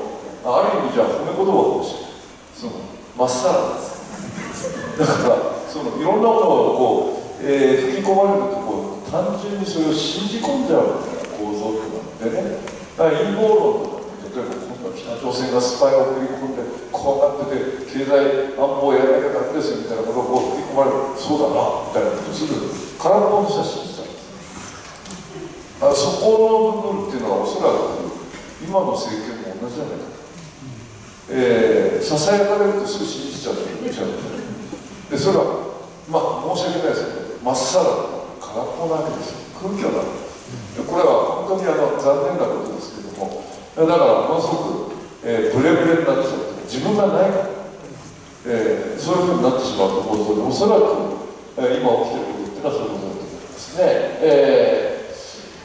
ある意味じゃ褒め言葉かもしれない。そのまっさらです。だからそのいろんなことをこう、えー、吹き込まれるとこう単純にそれを信じ込んじゃうみたいな構造ってなんでね。だから陰謀論とか例えば今度は北朝鮮がスパイを送り込んでこうなってて経済安保をやらなきゃダメですよみたいなことをこう吹き込まれるそうだなみたいなことをすぐ空っぽの写真したんです。あそこの部分っていうのはおそらく今の政権も同じじゃないかと、えー、ささやかれるとすぐ信じちゃうと言っちゃうでそれはまあ申し訳ないですけどまっさら空っぽなわけですよ。空虚なわけです。これは本当にあの残念なことですけどもだからものすごく、えー、ブレブレになっちゃって自分がないから、えー、そういうふうになってしまうところでおそらく、えー、今起きていることっていうのはそういうことだと思いますね。えー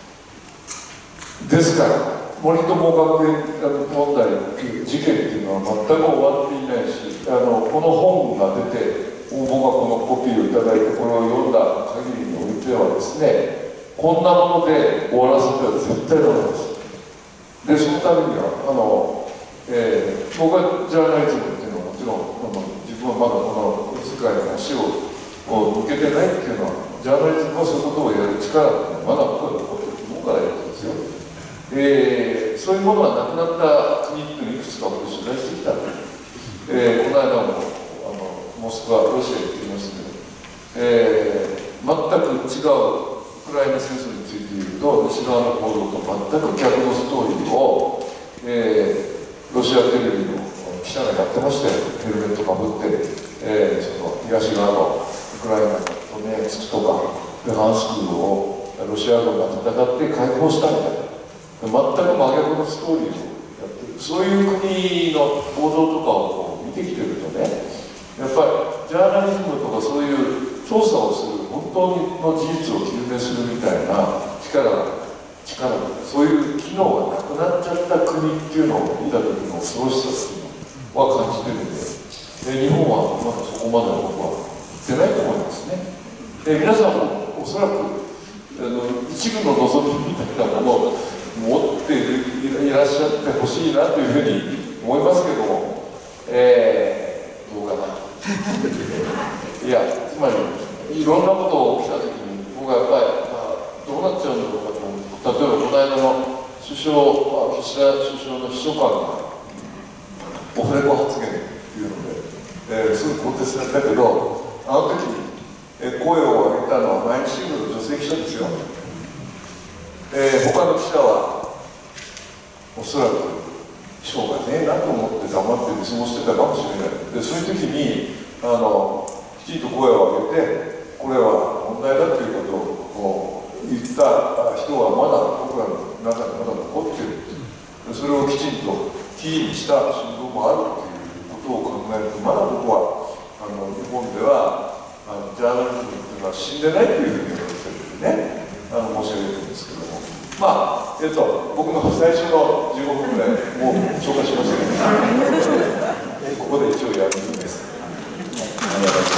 ですから森友学園問題っていう事件っていうのは全く終わっていないしあのこの本が出て僕がこのコピーをいただいてこれを読んだ限りにおいてはですねこんなもので終わらせては絶対ダメです。でそのためにはあの、えー、僕はジャーナリズムっていうのはもちろんあの自分はまだこの世界に足を向けてないっていうのはジャーナリズムはそういうことをやる力っていうのはまだ僕は残ってると思うからやるんですよ。えー、そういうものがなくなった国っていうのをいくつか僕取材してきたんで、えー、この間もあのモスクワロシアに行ってきましたけど、えー、全く違うウクライナ戦争について言うと西側の報道と全く逆のストーリーを、えー、ロシアテレビの記者がやってましたよ。ヘルメットかぶって、えー、その東側のウクライナのドネツクとかルハンスクをロシア軍が戦って解放したみたいな全く真逆のストーリーをやってるそういう国の報道とかを見てきてるとねやっぱりジャーナリズムとかそういう調査をする本当の事実を究明するみたいな力が力がそういう機能がなくなっちゃった国っていうのを見た時の恐ろしさっていうのは感じてるんでで日本はまだそこまでの僕は行ってないと思いますね。で皆さんもおそらくあの一部の望みみたいなものを持っていらっしゃってほしいなというふうに思いますけども、えー、どうかないやつまりいろんなことが起きた時に僕はやっぱり、まあ、どうなっちゃうんだろうかと思う。例えばこの間の首相岸田首相の秘書官がオフレコ発言っていうので、えー、すぐ更迭されたけどあの時に、えー、声を上げたのは毎日新聞の女性記者ですよ。えー、他の記者はおそらくしょうがねえなと思って黙って見過ごしてたかもしれない。でそういう時にあのきちんと声を上げてこれは問題だということを言った人はまだ僕らの中にまだ残っている。それをきちんと記事にした新聞もあるということを考えるとまだ僕はあの日本ではあのジャーナリズムというのは死んでないというふうに言われてるんでねあの申し上げてるんですけども、まあ、えっと、僕の最初のじゅうごふんぐらいもう紹介しましたけど、ここで一応やるんです。ありがとうございます。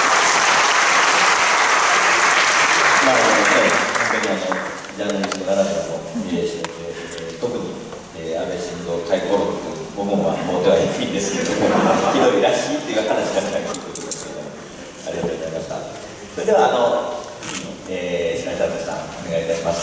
まあ、本当にあのジャーナリズムならではのイメージで、えー、特に、えー、安倍晋三回顧録という部分は持ってはいないんですけども、ひどいらしいっていう話から聞いておりますけども、ありがとうございました。それでは、あのえー、白井聡さん、お願いいたします。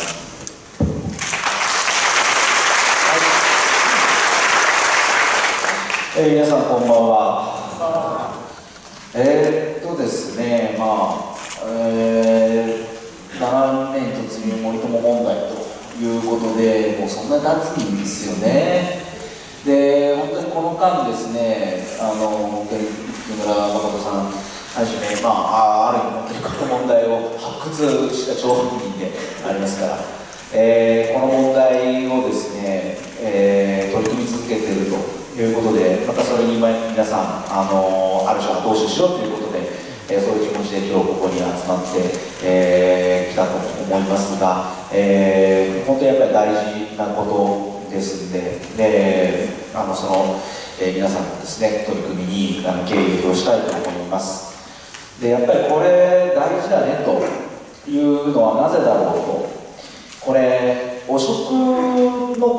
はい、えー、皆さんこんばんは。えー、っとですね、まあ、えー、ななねん突入森友問題ということで、もうそんなに経つんですよね。で、本当にこの間ですね、あの木村誠さんはじめ、まあ、ある意味本当にこの問題を発掘した張本人でありますから、えー、この問題をですね、えー、取り組み続けているということで、またそれに皆さん、あのある種後押ししようということで、えー、そういう気持ちで今日ここに集まって、えー、来たと思いますが、えー、本当にやっぱり大事なことですんで、であのその、えー、皆さんのですね、取り組みにあの敬意を表したいと思います。でやっぱりこれ大事だねというのはなぜだろうと、これ汚職の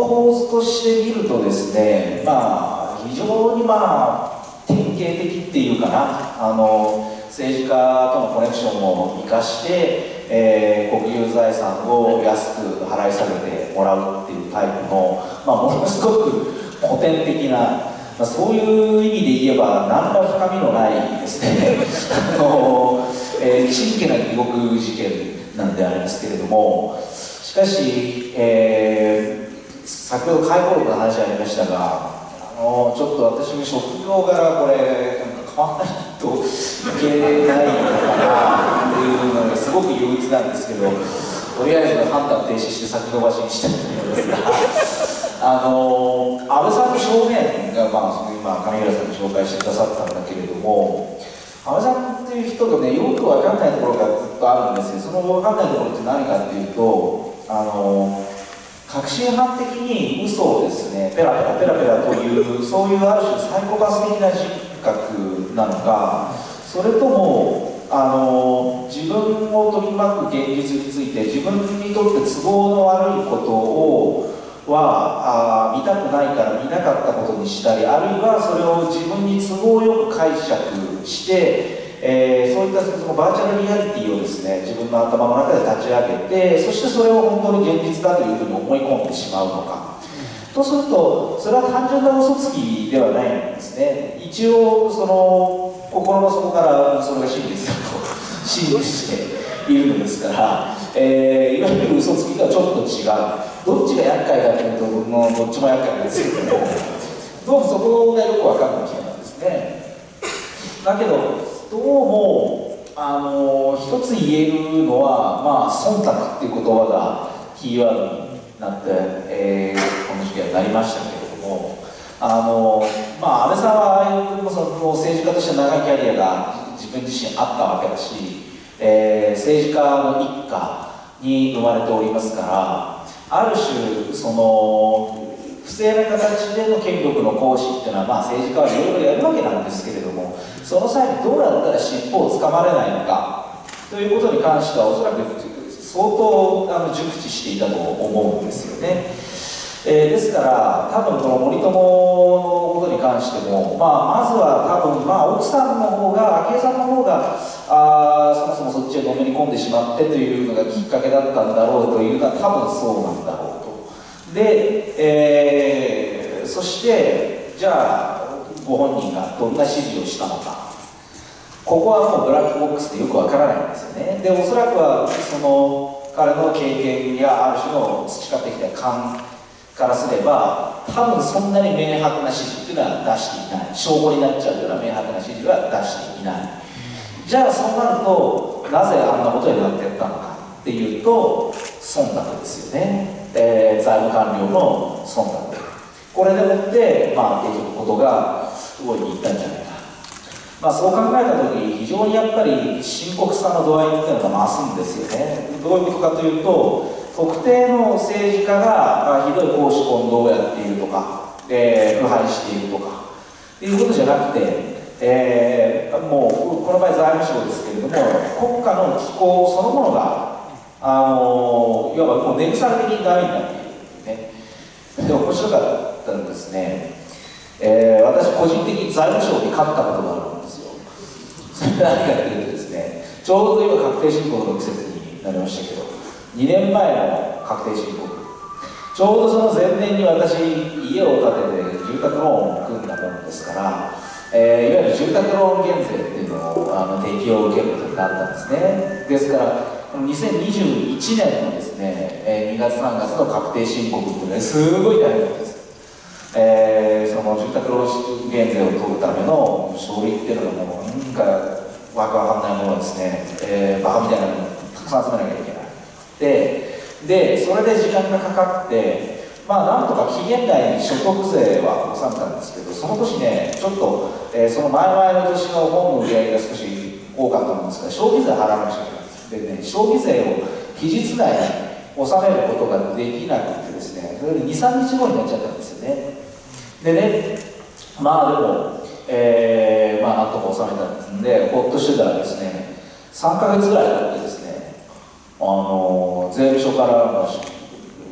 構図として見るとですね、まあ非常にまあ典型的っていうかな、あの政治家とのコネクションを生かして、えー、国有財産を安く払い下げてもらうっていうタイプの、まあ、ものすごく古典的な、まあ、そういう意味で言えば何ら深みのないですねあの、えー、ちんけな疑獄事件なんでありますけれども、しかし、えー、先ほど回顧録の話ありましたが、あのちょっと私も職業柄これなんか変わらないといけないのかなっていうのがすごく憂鬱なんですけど、とりあえず判断停止して先延ばしにしたいと思いますがあの安倍さんの証言が、まあ、今上平さんに紹介してくださったんだけれども、安倍さんっていう人とね、よく分かんないところがずっとあるんですよ。その分かんないところって何かっていうと、あの確信犯的に嘘をですね、ペラペラペラペラという、そういうある種サイコパス的な人格なのか、それともあの自分を取り巻く現実について自分にとって都合の悪いことをはあ見たくないから見なかったことにしたり、あるいはそれを自分に都合よく解釈して、えー、そういったそのバーチャルリアリティをですね、自分の頭の中で立ち上げて、そしてそれを本当に現実だというふうに思い込んでしまうのかとすると、それは単純な嘘つきではないんですね。一応その心の底からそれが真実だと信じているのですから、えー、いわゆる嘘つきとはちょっと違う。どっちが厄介かというと、もうどっちも厄介なんですけども、どうもそこがよく分かんない気がなんですね。だけどどうもあの一つ言えるのは、まあ忖度っていう言葉がキーワードになって、えー、この時期はなりましたけれども、あのまあ安倍さんはその政治家として長いキャリアが自分自身あったわけだし、えー、政治家の一家に生まれておりますから、ある種その不正な形での権力の行使っていうのは、まあ、政治家はいろいろやるわけなんですけれども、その際にどうやったら尻尾をつかまれないのかということに関してはおそらく相当あの熟知していたと思うんですよね。えー、ですから多分この森友のことに関しても、まあ、まずは多分、まあ、奥さんの方が昭恵さんの方があそもそもそっちへのめり込んでしまってというのがきっかけだったんだろうというのは多分そうなんだろうと。で、えー、そしてじゃあご本人がどんな指示をしたのか、ここはもうブラックボックスでよくわからないんですよね。でおそらくはその彼の経験やある種の培ってきた勘からすれば、多分そんなに明白な指示っていうのは出していない、証拠になっちゃうような明白な指示は出していない。じゃあそうなるとなぜあんなことになってやったのかっていうと、忖度ですよね。えー、財務官僚の忖度、これでもって、まあ、結局ことが動いていったんじゃないか、まあ、そう考えた時非常にやっぱり深刻さの度合いっていうのが増すんですよね。どういうことかというと、特定の政治家がひどい公私混同をやっているとか、えー、腐敗しているとかっていうことじゃなくて、えー、もうこの場合財務省ですけれども、国家の機構そのものがあのいわばもう根腐れ的にダメになっているね。で面白かったんですね、えー、私個人的に財務省に勝ったことがあるんですよ。それ何かというとですね、ちょうど今確定申告の季節になりましたけど、にねんまえの確定申告、ちょうどその前年に私家を建てて住宅ローンを組んだものですから、えー、いわゆる住宅ローン減税っていうのをあの適用を受けることになったんですね。ですからにせんにじゅういちねんのですね、えー、にがつさんがつの確定申告っていうのはすごい大変です。えー、その住宅ローン減税を取るための書類っていうのがもうなんかわけわかんないものですね、えー、バカみたいなのをたくさん集めなきゃいけない。で、でそれで時間がかかって、まあなんとか期限内に所得税は納めたんですけど、その年ね、ちょっと、えー、その前々の年の本の売り上げが少し多かったんですが、消費税払わなきゃいけない。でね、消費税を期日内に納めることができなくてですね、それでにさんにちごになっちゃったんですよね。でね、まあでも、えー、まあなんとか納めたんですんで、ほっとしてたらですね、さんかげつぐらい経ってですね、あの税務署から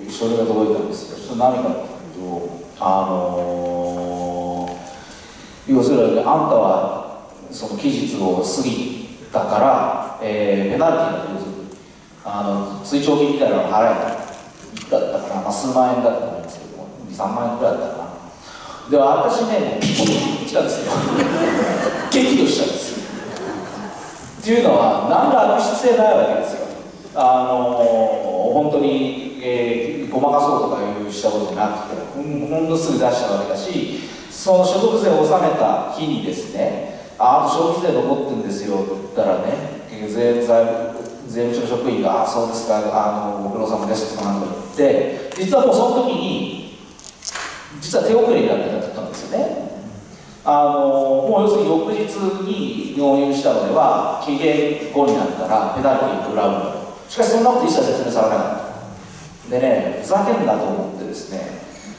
書類が届いたんですよ。それ何かっていうと、あのー、要するにあんたはその期日を過ぎたから、えー、ペナルティーだと、要するにあの追徴金みたいなのが払えた。いくらだったかな、まあ、数万円だったと思うんですけども、に、さんまん円くらいだったかな。で、私ね、ピキッと来たんですよ。激怒したんですよ。っていうのは、何ら悪質性ないわけですよ。あのー、本当に、えー、ごまかそうとかいうしたことじゃなくて、ほんほんとすぐ出したわけだし、その所得税を納めた日にですね、あ、あと消費税残ってるんですよって言ったらね、税財税務署の職員が、あ、そうですか、あのご苦労様ですとかなんか言って、実はもうその時に、実は手遅れになってたんですよね。あのもう要するに翌日に納入したのでは、期限後になったらペナルティーを食らうんだと。しかしそんなこと一切説明されなかった。でね、ふざけんなと思ってですね、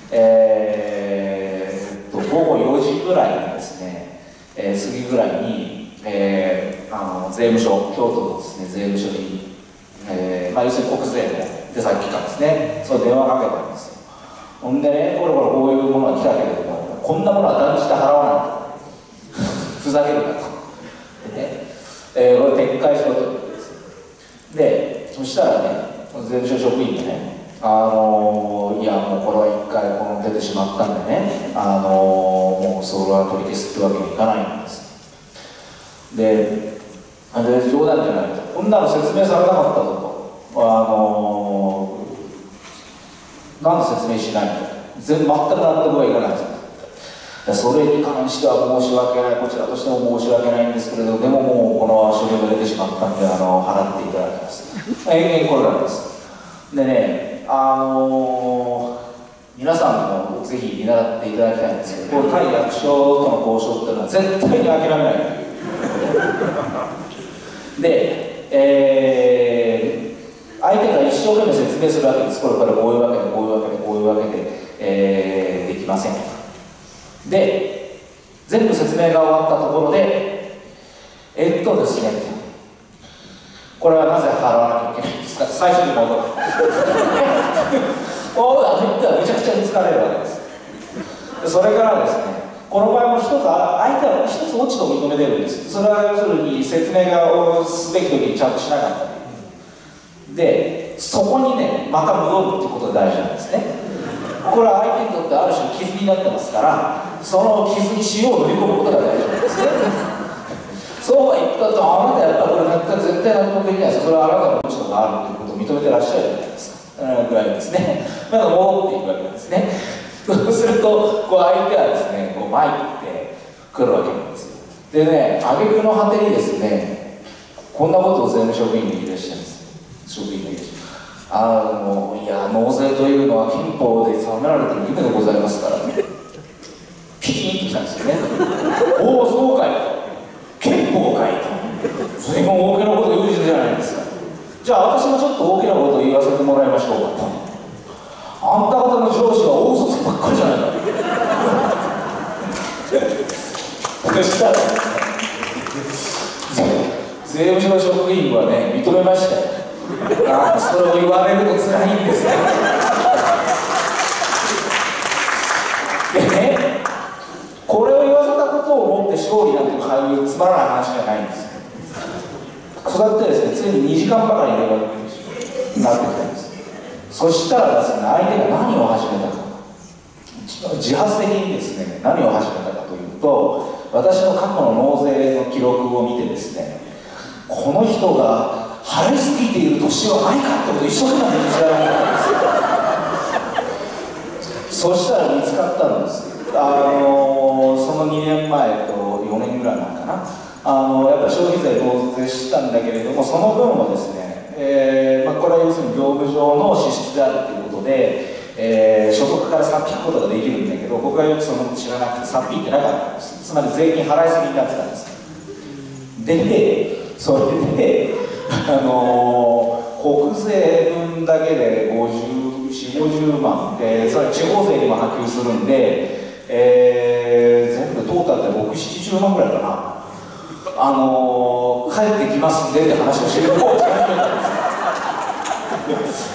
えー、っと午後よじぐらいにですね、えー、過ぎぐらいに、えー、あの税務署、京都のですね、税務署に、えーまあ、要するに国税の出先機関ですね、それ電話かけたんですよ。ほんでね、これこれこういうものが来たけれども、こんなものは断じて払わないと。ふざけるなと。でね、えー、これ撤回しろということです。で、そしたらね、税務署職員がね、あのー、いやもうこれは一回この出てしまったんでね、あのー、もうそれは取り消すってわけにいかないんです。で、で冗談じゃないと。こんなの説明されなかったぞと。あのー、なんで説明しないんだと。全全く納得はいかないです。それに関しては申し訳ない、こちらとしても申し訳ないんですけれど、でももうこの書類が出てしまったんで、あの払っていただきます。延々これなんです。でね、あのー、皆さんもぜひ見習っていただきたいんですけど、これ対役所との交渉っていうのは絶対に諦めないで、えー、相手が一生懸命説明するわけです。これからこういうわけでこういうわけでこういうわけで、えー、できません。で、全部説明が終わったところで、えっとですね、これはなぜ払わなきゃいけないんですか、最初に戻る。おー、入ったらめちゃくちゃに疲れるわけです。でそれからですね、この場合も一つ、相手は一つ落ち度を認めてるんです。それは要するに説明がすべき時にちゃんとしなかった。で、そこにね、また戻るってことが大事なんですね。これは相手にとってある種傷になってますから、その傷に塩を塗り込むことが大事なんですね。そうは言ったと、あなたやっぱこれ絶対納得できないです。それはあなたの落ち度があるということを認めてらっしゃるじゃないですか。ぐらいですね。まだ戻っていくわけなんですね。そうすると、こう相手はですね、こう参ってくるわけなんですよ。でね、挙句の果てにですね、こんなことを税務職員に言い出してるんですよ。職員が言い出して。あのいや、納税というのは憲法で定められている義務でございますからね。ピキンときたんですよね。おお、そうかいと。憲法かいと。随分大きなことを言うじゃないですか。じゃあ私もちょっと大きなことを言わせてもらいましょうかと。あんた方の上司は大嘘つきばっかりじゃないかと。そしたら税務署の職員はね、認めましたよ。ああ、それを言われるとつらいんですよ。でね、これを言わせたことを思って勝利なんていうつまらない話じゃないんですよ。そうやってですね、ついににじかんばかり電話になってきたんです。そしたらですね、相手が何を始めたか、自発的にですね、何を始めたかというと、私の過去の納税の記録を見てですね、この人が払いすぎている年はないかってことを一生懸命見つけられたんですよ。そしたら見つかったんです。あのー、そのにねんまえとよねんぐらい前かな、あのー、やっぱり消費税納税したんだけれども、その分をですね、えーまあ、これは要するに業務上の支出であるということで、えー、所得からさっ引くことができるんだけど、僕はよくその知らなくてさっ引いてなかったんです。つまり税金払いすぎになってたんです。で、それであのー、国税分だけでごじゅう、よんじゅう、ごじゅうまんで、それ地方税にも波及するんで、えー、全部トータルでろく、ななじゅうまんぐらいかな、あのー、帰ってきますんでって話をしてる方を違ってたんです。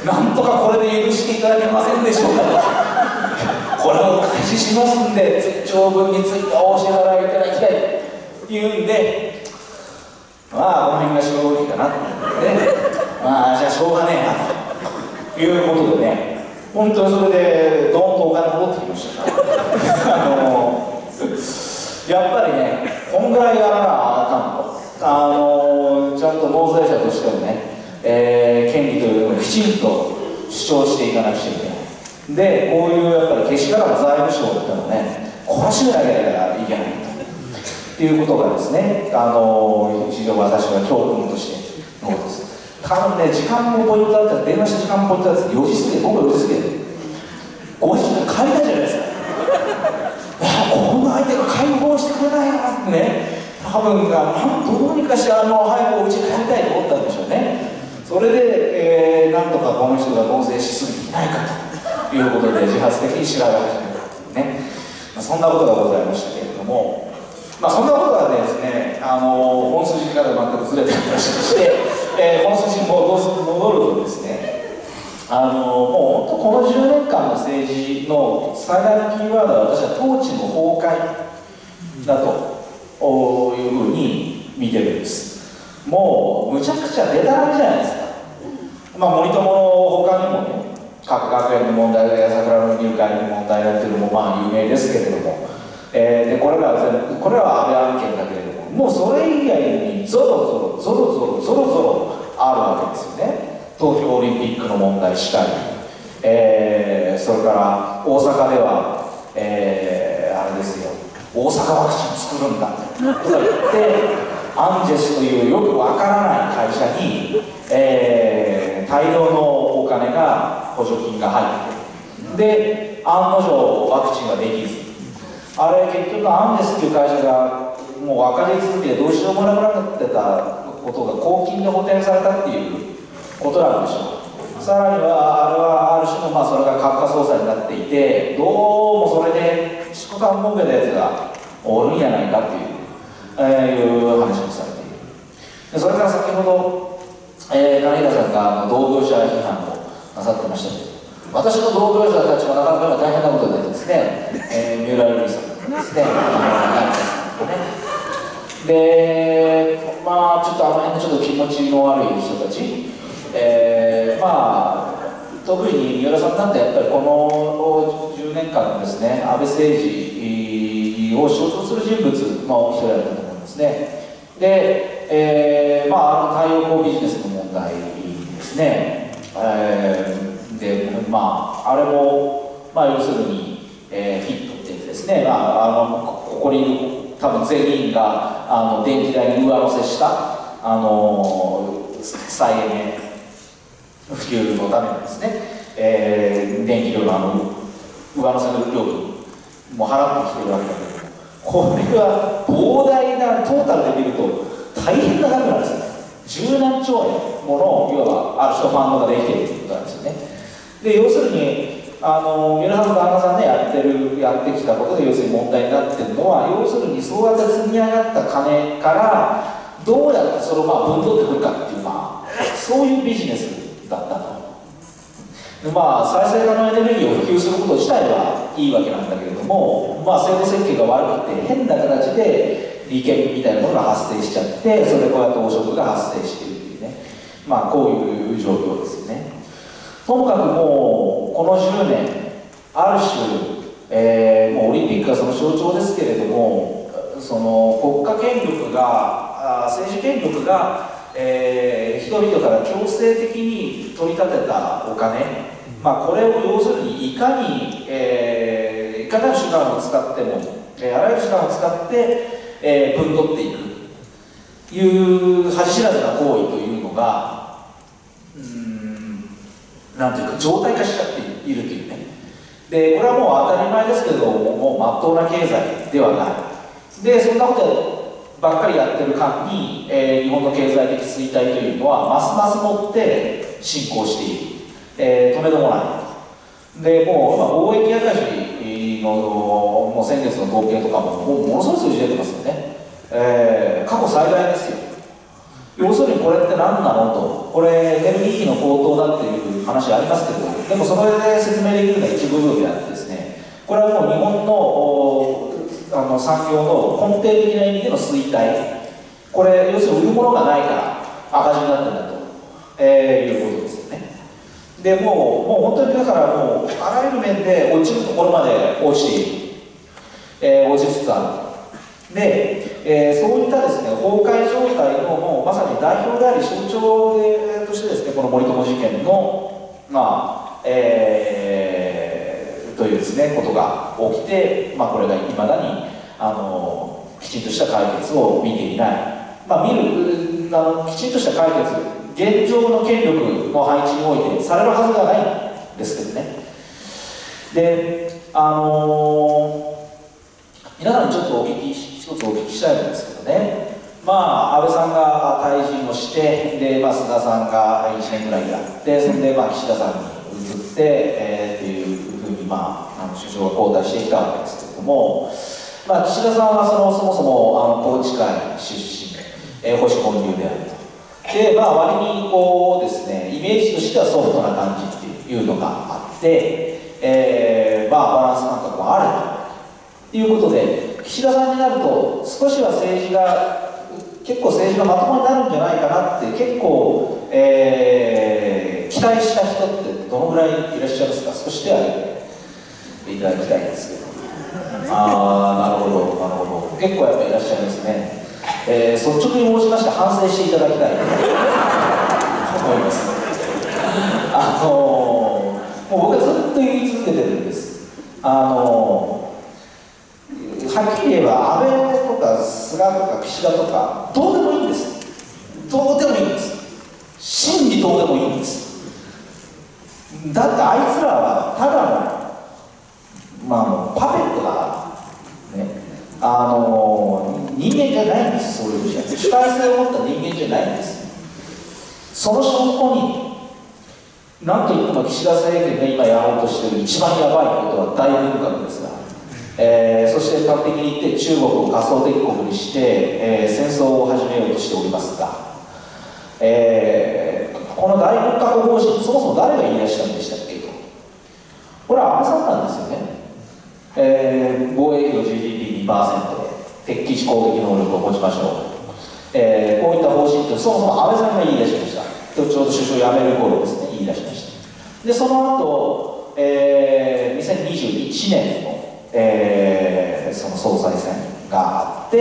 なんとかこれで許していただけませんでしょうかと、これを開始しますんで追徴分についてお支払いいただきたいというんで、まあこの辺が正直かなと思って、まあじゃあしょうがねえなということでね、本当にそれでどんどんお金戻ってきましたあのやっぱりね、こんぐらいやらなあかんと、あのちゃんと納税者としてもね、えー、権利というのをきちんと主張していかなくちゃいけない。で、こういうやっぱりけしからん財務省っていうのをね、懲らしめなきゃいけないということがですね、あの非常に私は教訓としてのことです。多分ね、時間もポイントだったら、電話した時間もポイントだったら、よじ過ぎで、午後よじ過ぎで、ごじに帰りたいじゃないですか。この相手が解放してくれないなってね、多分がどうにかしてあの早くお家に帰りたいと思ったんでしょうね。それで、えー、なんとかこの人が納税しすぎていないかということで自発的に調べ始めたというね、まあ、そんなことがございましたけれども、まあ、そんなことはですね、あの本筋から全くずれておりまして、えー、本筋に戻るとですね、あのもう本当このじゅうねんかんの政治の最大のキーワードは、私は統治の崩壊だというふうに見てるんです。もうむちゃくちゃデタラメじゃないですか。まあ森友の他にもね、各学園の問題や桜の入会の問題だっていうのもまあ有名ですけれども、えー、でこれらは全部これは安倍案件だけれども、もうそれ以外にゾロゾロゾロゾロゾロゾロあるわけですよね。東京オリンピックの問題しかり、えー、それから大阪では、えー、あれですよ、大阪ワクチン作るんだとか言ってアンジェスというよくわからない会社に、えー、大量のお金が補助金が入って、で案の定ワクチンができず、あれ結局アンジェスという会社がもう赤字続きでどうしようもなくなってたことが公金で補填されたっていうことなんでしょう。さらにはあれはある種の、まあ、それが閣下総裁になっていて、どうもそれで宿間もめたやつがおるんやないかっていう、えー、いう話をされている。でそれから先ほど、えー、金平さんが同業者批判をなさってましたけど、私の同業者たちはなかなか大変なことでですね、えー、三浦瑠麗さんですね、で、まあちょっとあの辺のちょっと気持ちの悪い人たち、えー、まあ特に三浦さんなんてやっぱりこのじゅうねんかんのですね、安倍政治を象徴する人物の一人だったと思うんですね。で、えー、まああの太陽光ビジネスの問題ですね、えー、でまああれも、まあ、要するに、えー、フィットってやつですね、まあ、あのここにいる多分全員があの電気代に上乗せしたあの再エネ普及のためにですね、えー、電気量のあの上乗せの料金も払ってきてるわけだけど、これは膨大なトータルで見ると大変な額なんですよね。十何兆円ものいわばある種のファンドができているということなんですよね。で要するにあの三浦さんと旦那さんでやってるやってきたことで要するに問題になっているのは、要するにそうやって積み上がった金からどうやってそれをまあ分取ってくるかっていう、まあそういうビジネスだったと。でまあ再生可能エネルギーを普及すること自体はいいわけなんだけれども、まあ制度設計が悪くて変な形で利権みたいなものが発生しちゃって、それでこうやって汚職が発生しているっていうね、まあこういう状況ですよね。ともかくもうこのじゅうねんある種、えー、もうオリンピックはその象徴ですけれども、その国家権力が政治権力が、えー、人々から強制的に取り立てたお金、まあ、これを要するにいかに、えー、いかなる手段を使っても、えー、あらゆる手段を使って、えー、分取っていくという恥知らずな行為というのがなんていうか常態化しちゃっているというね。でこれはもう当たり前ですけれども、もうまっとうな経済ではない。でそんなことばっかりやってる間に、えー、日本の経済的衰退というのはますますもって進行している、えー、止めどもないと。でもう今貿易赤字のもう先月の統計とかももうものすごい数字出てますよね。えー、過去最大ですよ。 要するにこれって何なのと、これエネルギー費の高騰だっていう話ありますけど、でもそれで説明できるのは一部分であってですね、これはもう日本のあの産業の根底的な意味での衰退、これ要するに売るものがないから赤字になってるんだと、えー、いうことですよね。でもう、もう本当にだからもうあらゆる面で落ちるところまで落ちている、えー、落ちつつある。で、えー、そういったですね崩壊状態のもうまさに代表であり象徴でとしてですね、この森友事件のまあえー、というですねことが起きて、まあ、これがいまだにあのきちんとした解決を見ていない、まあ、見るあのきちんとした解決、現状の権力の配置においてされるはずがないんですけどね。で、あのー、皆さんにちょっとお聞き一つお聞きしたいんですけどね、まあ安倍さんが退陣をして、で、まあ、菅さんがいちねんぐらいやって、それでまあ岸田さんに移って、えー、っていうふうに、まあ、あの首相が交代してきたわけですけれども、まあ、岸田さんはそのそもそもあの宏池会出身、えー、保守本流であると。で、まあ、割にこうですね、イメージとしてはソフトな感じっていうのがあって、えー、まあ、バランス感覚もあるということで、岸田さんになると少しは政治が結構政治がまともになるんじゃないかなって結構、えー、期待した人ってどのぐらいいらっしゃいますか？少し手を挙げていただきたいんですけど。ああ、なるほどなるほど、結構やっぱりいらっしゃいますね。えー、率直に申しまして反省していただきたいと思います。あのー、もう僕はずっと言い続けてるんです。あのーはっきり言えば安倍とか菅とか岸田とかどうでもいいんです。どうでもいいんです。真にどうでもいいんです。だってあいつらはただのまあもうパペットだからね、あの人間じゃないんです。そういう意味じゃ主体性を持った人間じゃないんです。その証拠に何といっても岸田政権が今やろうとしている一番やばいことは大軍拡ですが、えー、そして端的に言って中国を仮想敵国にして、えー、戦争を始めようとしておりますが、えー、この大軍拡方針、そもそも誰が言い出したんでしたっけと。これは安倍さんなんですよね。えー、防衛費の ジーディーピーにパーセント で敵基地攻撃能力を持ちましょう、えー、こういった方針ってそもそも安倍さんが言い出しました。ちょうど首相辞める頃ですね、言い出しました。でその後、えー、にせんにじゅういちねんのえー、その総裁選があって、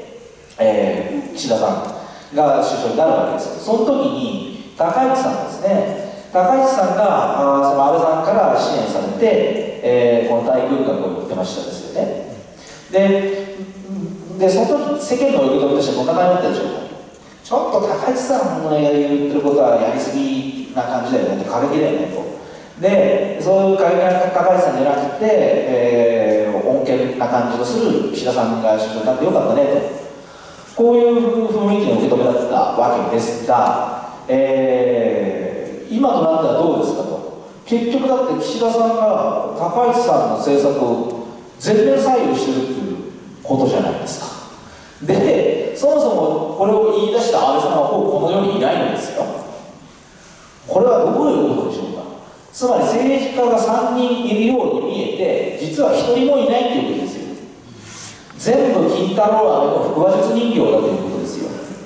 えー、岸田さんが首相になるわけですけど、その時に高市さんですね、高市さんがあその安倍さんから支援されて、えー、この大軍拡を言ってましたですよね。で、でその時世間の受け止めとしてこんな感じだったでしょうか。ちょっと高市さんの言ってることはやりすぎな感じだよね、過激だよねと。で、そういう過激な高市さんじゃなくて、えー、穏健な感じのする岸田さんが首相になってよかったねと、こういう雰囲気の受け止めだったわけですが、えー、今となってはどうですかと。結局だって岸田さんが高市さんの政策を全面採用してるっていうことじゃないですか。で、そもそもこれを言い出した安倍さんはもうこの世にいないんですよ。これはどういうことでしょうか。つまり政治家がさんにんいるように見えて、実はひとりもいないっていうことですよ。全部金太郎飴の腹話術人形だということですよ。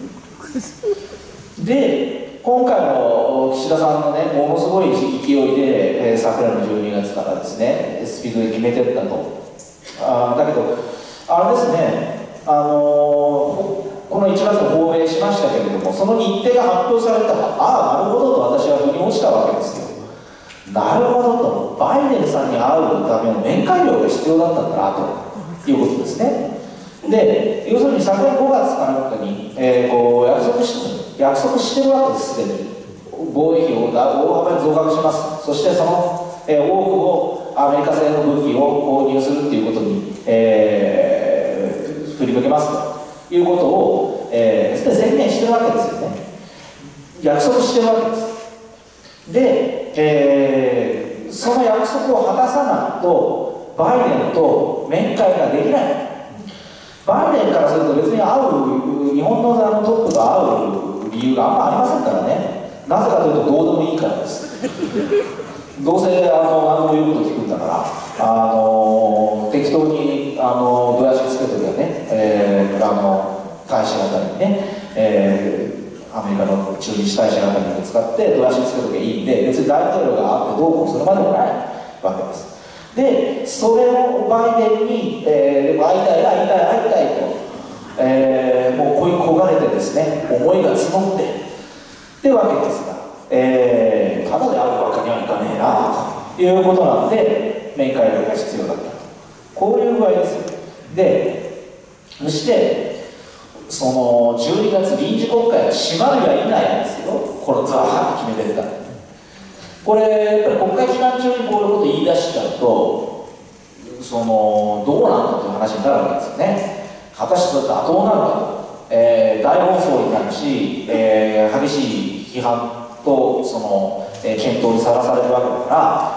で、今回の岸田さんのね、ものすごい勢いで、えー、昨年のじゅうにがつからですね、スピードで決めてったと。あだけど、あれですね、あのー、このいちがつに訪米しましたけれども、その日程が発表されたら、ああ、なるほどと私は腑に落ちたわけですよ。なるほどと、バイデンさんに会うための面会料が必要だったんだなということですね。で、要するに昨年ごがつかなんかに、えー、こう約束して約束してるわけです、すでに。防衛費を大幅に増額します。そしてその、えー、多くをアメリカ製の武器を購入するっていうことに、えー、振り向けますということを、えー、宣言してるわけですよね。約束してるわけです。で、えー、その約束を果たさないとバイデンと面会ができない。バイデンからすると別に会う日本のトップと会う理由があんまありませんからね。なぜかというとどうでもいいからです。どうせあの何でも言うこと聞くんだからあの適当にあのどやしつけときはね、えー、あの大使あたりにね、えー、アメリカの駐日大使あたりに使ってどやしつけときゃいいんで、別に大統領があってどうこうするまでもないわけです。でそれをバイデンに、えー、でも会いたい会いたい会いたいと、えー、もう恋焦がれてですね、思いが募ってってわけですが、えー、ただで会うわけにはいかねえなということなんで面会料が必要だったと、こういう具合ですよ。でそしてそのじゅうにがつ臨時国会が閉まるやいないんですよ、このザーッと決めてるから。これやっぱり国会期間中にこういうこと言い出しちゃうと、そのどうなんだという話になるわけですよね。果たしてそれ妥当なのかと、えー、大論争になるし、えー、激しい批判とその、えー、検討にさらされるわけだから、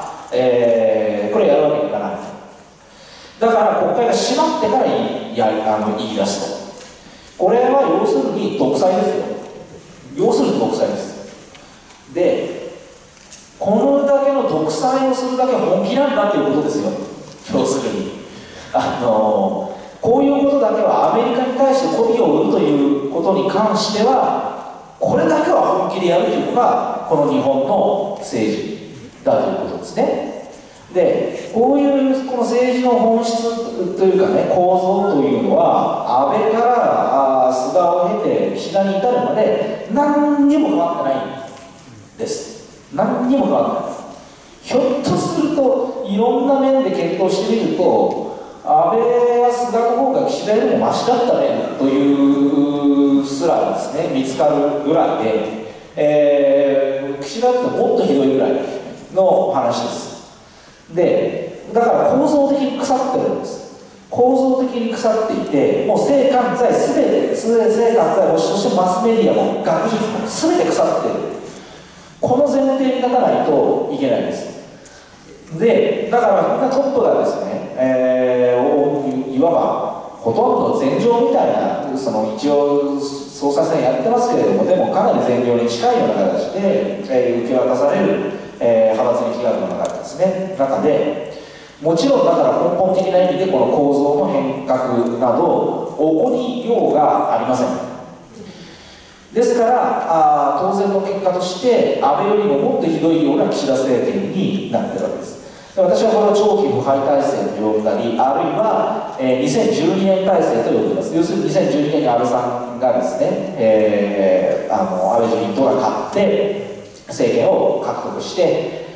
えー、これやるわけにいかない。だから国会が閉まってからやあの言い出すと、これは要するに独裁ですよ。要するに独裁です。でこのだけの独裁をするだけ本気なんだということですよ。要するにあのこういうことだけはアメリカに対して媚びを売るということに関しては、これだけは本気でやるというのがこの日本の政治だということですね。でこういうこの政治の本質というかね、構造というのは安倍から菅を経て岸田に至るまで何にも変わってないんです。何にも変わってない。ひょっとするといろんな面で検討してみると安倍や菅の方が岸田よりもマシだったねというすらですね見つかるぐらいで、えー、岸田ってもっとひどいぐらいの話です。でだから構造的に腐ってるんです。構造的に腐っていて、もう政官財すべて政官財そしてマスメディアも学術もすべて腐っている、この前提に立たないといけないです。でだからみんなトップがですね、えー、いわばほとんど禅情みたいな、その一応総裁選やってますけれども、でもかなり禅情に近いような形で、えー、受け渡される、えー、派閥に気があるような形ですね。中でもちろんだから根本的な意味でこの構造の変革など起こりようがありません。ですからあ当然の結果として安倍よりももっとひどいような岸田政権になっているわけです。で私はこれを長期腐敗体制と呼んだり、あるいは、えー、にせんじゅうにねん体制と呼んでいます。要するににせんじゅうにねんに安倍さんがですね、えー、あの安倍自民党が勝って政権を獲得して、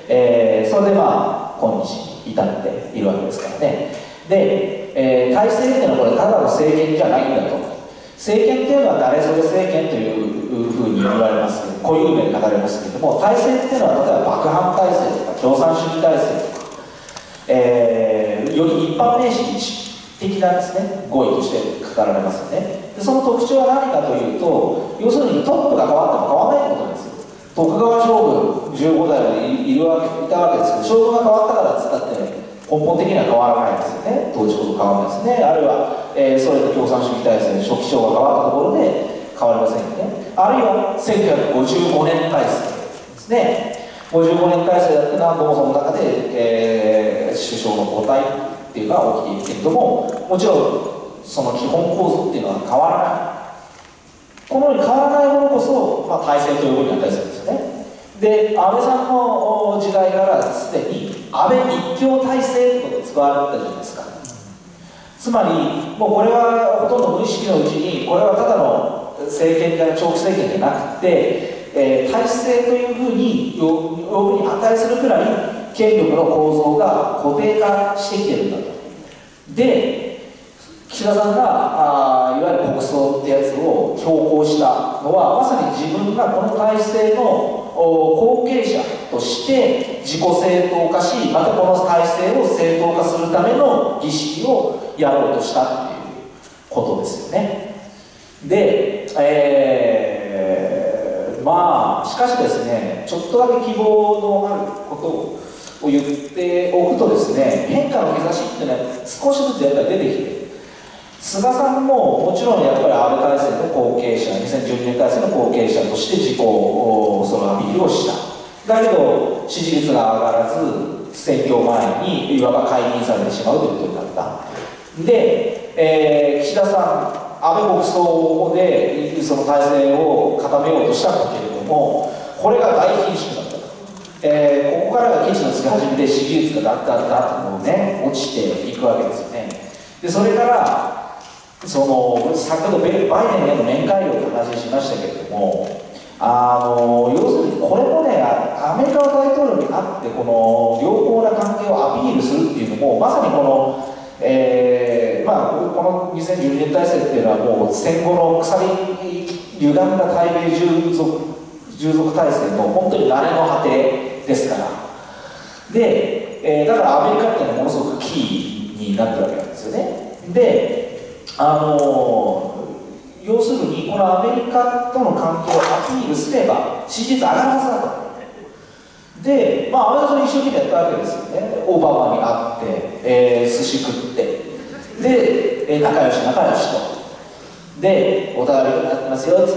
えー、それでまあ今日に至っているわけですからね。で、えー、体制っていうのはこれただの政権じゃないんだと。政権っていうのは誰それ政権というふうに言われますけど、こういう面で語られますけれども、体制っていうのは例えば幕藩体制とか共産主義体制とか、えー、より一般名詞的なですね語彙として語られますよね。でその特徴は何かというと、要するにトップが変わっても変わらないってことなんですよ。徳川将軍じゅうごだいまでいるわけいたわけですけど、将軍が変わったからっつったって、ね、根本的には変わらないですよね。統治法と変わらないですね。あるいは、えー、ソ連の共産主義体制の初期長が変わったところで変わりませんよね。あるいはせんきゅうひゃくごじゅうごねん体制ですね。ごじゅうごねん体制だって何度もその中で、えー、首相の交代っていうのは起きているけれども、もちろんその基本構造っていうのは変わらない。このように変わらないものこそ、まあ、体制というふうに値するんですよね。で安倍さんの時代からすでに安倍一強体制ということが使われてたじゃないですか。つまりもうこれはほとんど無意識のうちに、これはただの政権から長期政権じゃなくて、えー、体制というふうに呼ぶに値するくらい権力の構造が固定化してきてるんだと。で岸田さんがあいわゆる国葬ってやつを強行したのは、まさに自分がこの体制の後継者として自己正当化し、またこの体制を正当化するための儀式をやろうとしたっていうことですよね。で、えー、まあしかしですね、ちょっとだけ希望のあることを言っておくとですね、変化の兆しっていうのは少しずつやっぱり出てきている。 菅さんももちろんやっぱり安倍体制の後継者、にせんじゅうにねん体制の後継者として自己そのアピールをした。だけど支持率が上がらず選挙前にいわば解任されてしまうということになった。で、えー、岸田さん、安倍国葬でその体制を固めようとしたんだけれども、これが大貧縮だったと、えー、ここからがケチのつき始めて支持率がだっただっとね落ちていくわけですよね。でそれからその先ほどバイデンへの面会料の話しましたけれども、あの要するにこれもね、アメリカの大統領にあってこの良好な関係をアピールするっていうのもまさにこのえーまあ、このにせんじゅうにねん体制っていうのはもう戦後の腐り歪んだ対米従属従属体制の本当に慣れの果てですから。で、えー、だからアメリカっていうのはものすごくキーになってるわけなんですよね。で、あのー、要するにこのアメリカとの関係をアピールすれば支持率上がるはずだと。で、まあ、アメリカそれ一生懸命やったわけですよね。オバマに会って、えー、寿司食って、で、えー、仲良し仲良しと。で、お互いにやってますよっつって。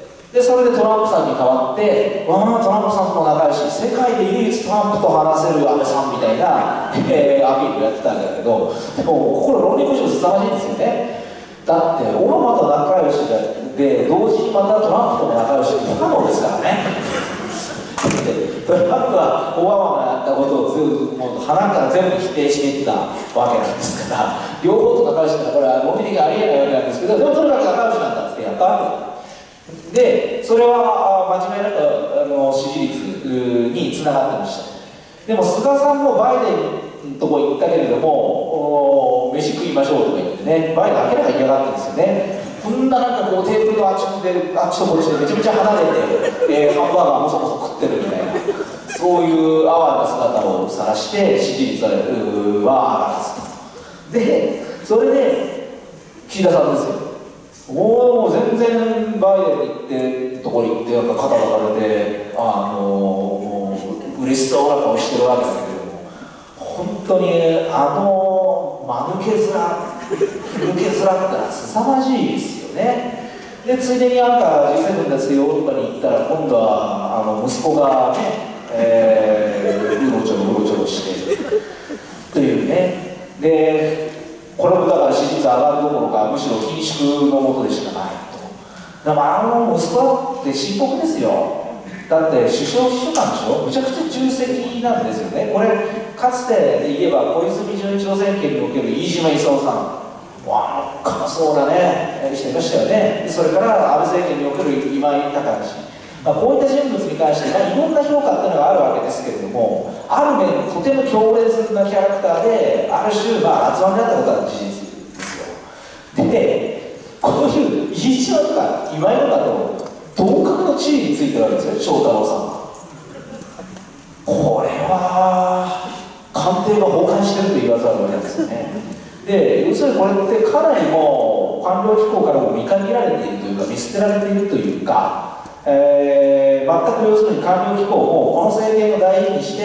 で、それでトランプさんに代わって、わあ、トランプさんとも仲良し、世界で唯一トランプと話せる安倍さんみたいな、えー、アピールやってたんだけど、でも、これ論理上すさまじいんですよね。だって、オバマと仲良しで、同時にまたトランプとも仲良しって不可能ですからね。トランプはオバマがやったことをずっともう鼻から全部否定していったわけなんですから、両方と仲良しってこれは論理的にありえないわけなんですけど、でもとにかく仲良しなんだってやったわけで、それは真面目なあの支持率につながってました。でも菅さんもバイデンのとこ行ったけれども、飯食いましょうとか言ってね、バイデン明らかに嫌がってるんですよね。こんななんかこうテーブルのあっちであっちとこっちでめちゃめちゃ離れて、えー、ハンバーガーもそもそ食ってるみたいな、そういう哀れな姿を晒して支持率は上がらずと。で、それで岸田さんですよ。もう全然バイデンに行ってところに行ってなんか肩がかれて、あのもう嬉しそうな顔してるわけだけれども、本当にあの間抜け面抜け面ってのは凄まじいですよね。でついでになんか ジーセブン のやつでヨーロッパに行ったら今度はあの息子がね、えー、うろちょろうろちょろしてというね。でこれもだから支持率上がるどころかむしろ緊縮のもとでしかないと。だからあの息子って深刻ですよ。だって首相秘書官でしょ、むちゃくちゃ重責なんですよね。これかつてで言えば小泉純一郎政権における飯島勲さん、わあ辛そうなね人いましたよね。それから安倍政権における今井隆氏、まあ、こういった人物に関して、まあ、いろんな評価っていうのがあるわけですけれども、ある面とても強烈なキャラクターである種、まあ、集まりだったことは事実ですよ。でこういう飯島とか今井とかと同格の地位についてるわけですよ、翔太郎さんは。これは官邸が崩壊してると言わざるを得ないですよね。で要するにこれってかなりもう官僚機構からも見限られているというか見捨てられているというか、えー、全く要するに官僚機構もこの政権を大事にして、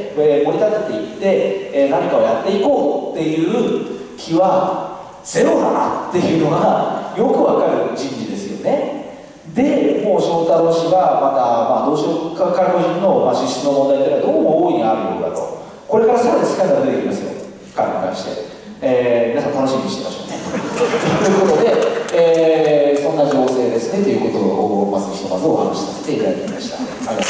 えー、盛り立てていって、えー、何かをやっていこうっていう気はゼロだなっていうのがよくわかる人事ですよね。でもう翔太郎氏がまた、まあ、どうしようか彼個人の、まあ、資質の問題というのはどうも大いにあるようだと。これからさらにスキャンダル出てきますよ、彼に関して。えー、皆さん楽しみにしてみましょうね。ということで、えー、そんな情勢ですねということをまずひとまずお話しさせていただきました。ありがとうございます。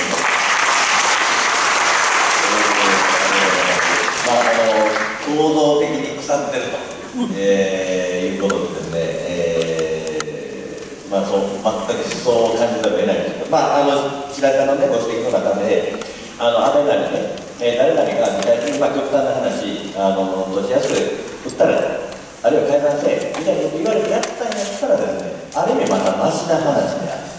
まあ、あの構造的に腐ってると、えー、いうことでですね、えー、まあそう全く思想を感じざるを得ないんですけど、まああの白井さんのねご指摘の中で、あの安倍なりね、えー、誰々が具体的に、まあ、極端な話、あのどちらしく打ったら、あるいは解散せみたいに言われてやったんやったらですね、ある意味またマシな話であって、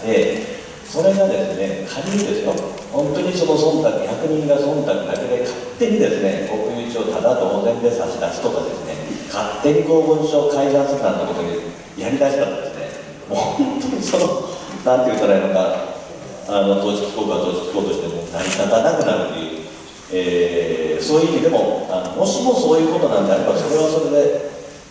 それがですね、仮にですよ、本当にその忖度、ひゃくにんが忖度だけで勝手にですね、国有地をただ同然で差し出すとかですね、勝手に公文書を改ざんするなんてことでやりだしたらですね、もう本当にその、なんて言ったらいいのか、あの統治機構が統治機構としても成り立たなくなるという、えー、そういう意味でもあの、もしもそういうことなんであれば、それはそれで、あ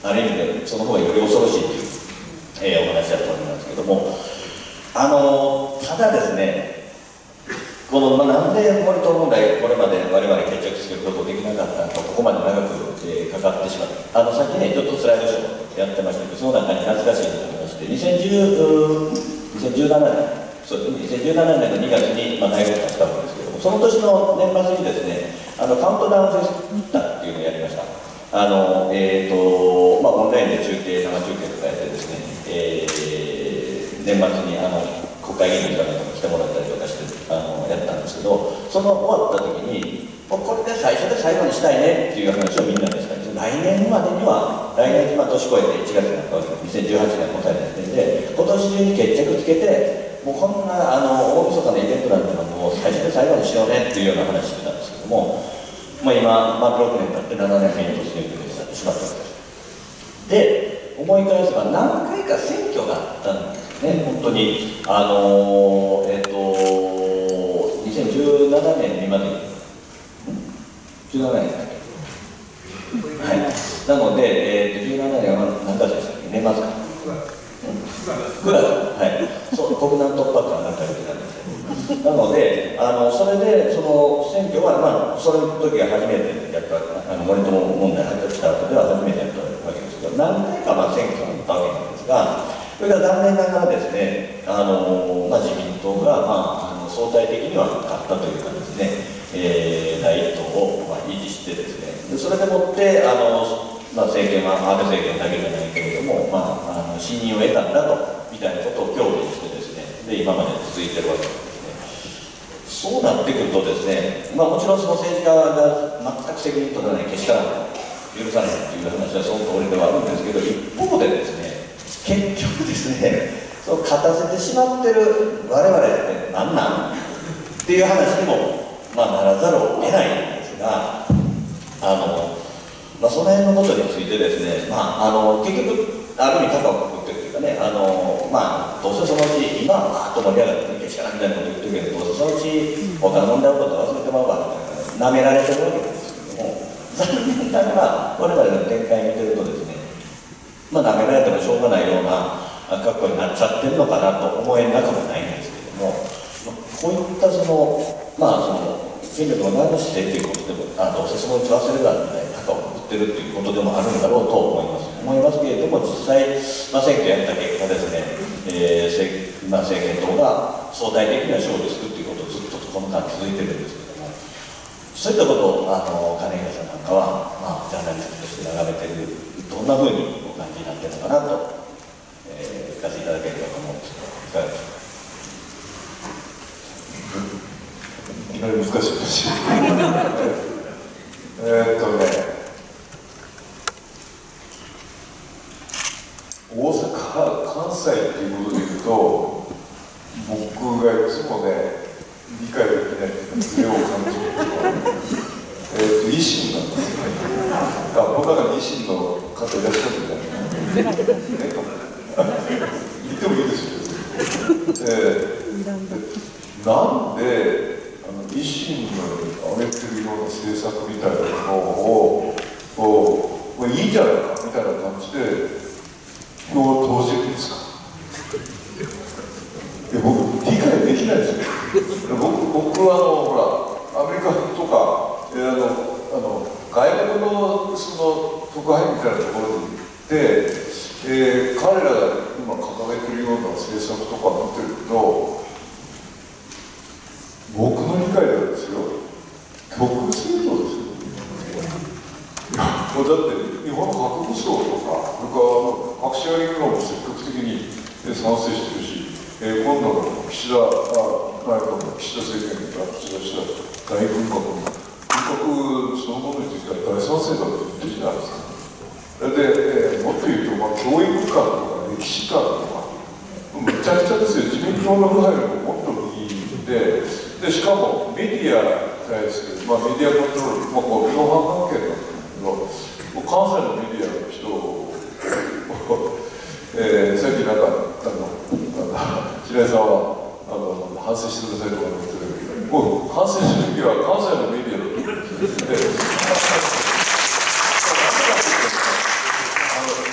ある意味でその方がより恐ろしいという、えー、お話だと思いますけども、あのただですね、この、まあ、なんで森友問題これまで我々決着することできなかったのか、ここまで長く、えー、かかってしまった。あのさっきねちょっとスライドショーやってましたけど、その中に懐かしいのがありまして、にせんじゅうななねんそうにせんじゅうななねんのにがつに、まあ、大学がしたわけですけども、その年の年末にですね、あのカウントダウンフェスタっていうのをやりました。あのえーとまあ、オンラインで中継、生中継とかやってですね、えー、年末にあの国会議員の方にも来てもらったりとかしてあのやったんですけど、その終わった時に、もうこれで最初で最後にしたいねっていう話をみんなでしたんです。来年までには、来年まあ年越えていちがつになったわけで、にせんじゅうはちねん答えた時点で、今年中に決着つけて、もうこんなあの大晦日のイベントなんてのはもう最初で最後にしようねっていうような話してたんですけども、まあ、今、まあ、ろくねん経ってななねんめに突入ということになってしまったわけです。で、思い返せば何回か選挙があったんですね、本当に。あのー、えっ、ー、と、にせんじゅうななねんにまで、じゅうななねんだっけ、はい。なので、えー、じゅうななねんは何月でしたっけ、年末か。ぐらい、はい、そう国難突破感が書いてたんですけど、なので、あのそれで、その選挙は、まあ、その時が初めてやった、あの森友問題発覚した後では初めてやったわけですけど、何回かまあ選挙があったわけなんですが、それが残念ながらですね、あのまあ、自民党が、まあ、あの相対的には勝ったというかですね、えー、第一党を、まあ、維持してですね、でそれでもってあのまあ、政権は安倍政権だけじゃないけれども、まあ、あの信任を得たんだとみたいなことを協議してですね、で今まで続いてるわけですね。そうなってくるとですね、まあ、もちろんその政治家が全く責任取らない、けしからない、許さないという話はその通りではあるんですけど、一方でですね、結局ですね、その勝たせてしまってる我々って何なんっていう話にも、まあ、ならざるを得ないんですが、あのまあ、その辺のことについてですね、まあ、あの結局、ある意味高をくくってるというかね、あのまあ、どうせそのうち、今はわーっと盛り上がってね、けしからんみたいなこと言ってるけど、どうせそのうち、他の問題のこと忘れてまうわみたいな、なめられてるわけですけども、残念ながら、我々の展開見てるとですね、まあ、なめられてもしょうがないような格好になっちゃってるのかなと思えなくもないんですけども、まあ、こういったその、まあ、その、権力の前の姿勢ということでも、あどうせそのうち忘れるわみたいな高をくくってるということでもあるんだろうと思います。思いますけれども、実際、まあ、選挙やった結果ですね、えー政まあ、政権党が相対的には勝利するということをずっとこの間続いてるんですけども、そういったことをあの金平さんなんかは、まあ、ジャーナリストとして眺めてる、どんなふうにお感じになっているのかなと、えー、聞かせていただければと思うんですけど、いかがですか。 いきなり難しい話えっとね、大阪、関西っていうことでいうと、僕がいつもね、理解できないズレを感じるのは、えっと維新なんですよね。あ、この中に維新の方いらっしゃるんじゃないかな。言ってもいいですよ。えー、なんで維新の上げてるような政策みたいなのをこう、これいいんじゃないかみたいな感じで票を投じるんですか。いや僕理解できないですよ。僕僕はあのほらアメリカとか、えー、あのあの外国のその特派員みたいなところに行って、えー、彼らが今掲げてるような政策とか見てると、僕の理解ではですよ、極右政党ですよ。もうだって日本の核武装とか、それから核シェアリング論も積極的に賛成してるし、えー、今度の岸田内閣の岸田政権が岸田した大軍拡の軍拡そのものについては大賛成だと言ってるじゃないですか。で、えー、もっと言うと、まあ、教育観とか歴史観とか、むちゃくちゃですよ。自民党の腐敗よりももっと右で、でしかもメディアに対する、まあ、メディアコントロール、まあ、こう共犯関係なんですけど、関西のメディアの人を、えー、さっきなんか、あの白井さんはあの反省してくださいとか言ってたけど、もう反省するべきは関西のメディアだと思うんですよ。で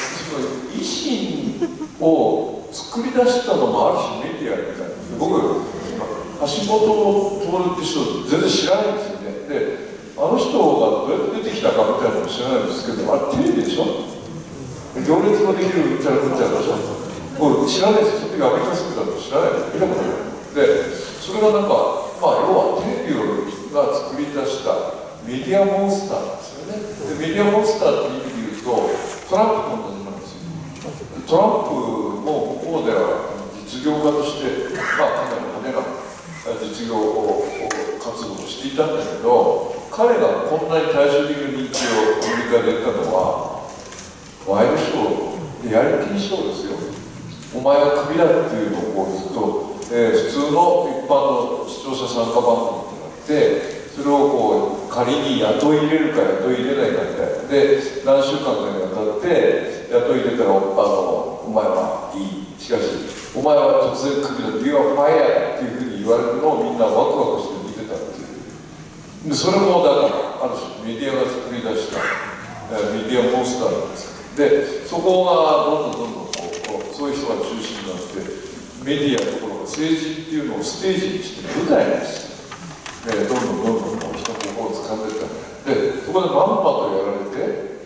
を作り出したのもある種メディアみたいな。僕橋本徹って人全然知らないんですよね。であの人がどうやって出てきたかみたいなのも知らないんですけど、あれテレビでしょ、行列ができるみたいなみたいなでしょ、僕知らないですよ。その時アメリカ住んでたの知らないです。見たことないで、それがなんかまあ要はテレビが作り出したメディアモンスターなんですよね。でメディアモンスターって意味で言うとトランプも同じなんですよ。トランプも向こうでは実業家としてまあかなり派手な実業活動をしていたんだけど、彼がこんなに大衆的な人気をアメリカで得たのはワイドショー、リアリティショーですよ。お前はクビだっていうのをこうずっと、えー、普通の一般の視聴者参加番組ってなって、それをこう仮に雇い入れるか雇い入れないかみたいなで何週間かにわたって雇い入れたらあのお前はいい、しかしお前は突然クビだって「You are fired」っていうふうに言われるのをみんなワクワクして見てたんですよ。でそれもだからある種メディアが作り出したメディアモンスターなんです。でそこがどんどんどんどんこうそういう人が中心になってメディアのところが政治っていうのをステージにして舞台にして、えー、どんどんどんどん人の心を掴んでいったで、そこでまんまとやられて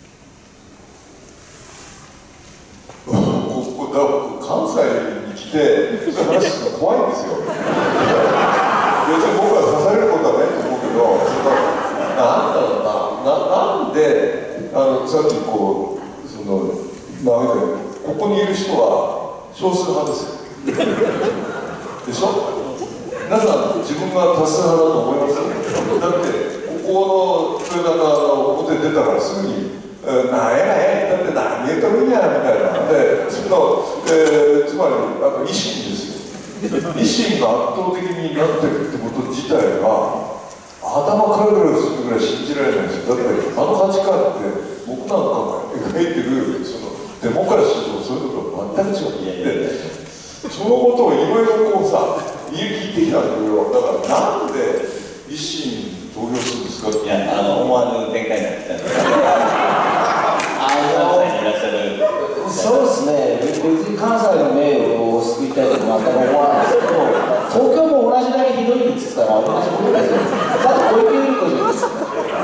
ここだ関西に来てそういう話するの怖いんですよ。別に僕は刺されることはないと思うけど、なんだろうな、な、なんであのさっきこうそのまあここにいる人は少数派ですよ。でしょ？皆さん自分が多数派だと思いますよ。だってここのそれだから表出たらすぐに「なんやなんやだって何言うとるんや」みたいなでその、えー、つまりあと維新ですよ。維新が圧倒的になってるってこと自体が頭からぐらいするぐらい信じられないですよ。だってあの価値観って僕なんかが描いてるそのデモクラシーとそういうことと全く違ってそのことをいろいろこうさ言い聞いてきたんだけど、だからなんで維新に投票するんですかって。 いや、あの思わぬ展開になってきたんですそうですね、別に関西の名誉を救いたいとか全く思わないですけど、東京も同じだけひどいって言ったら同じことですよ。だって小池百合子じゃないですか。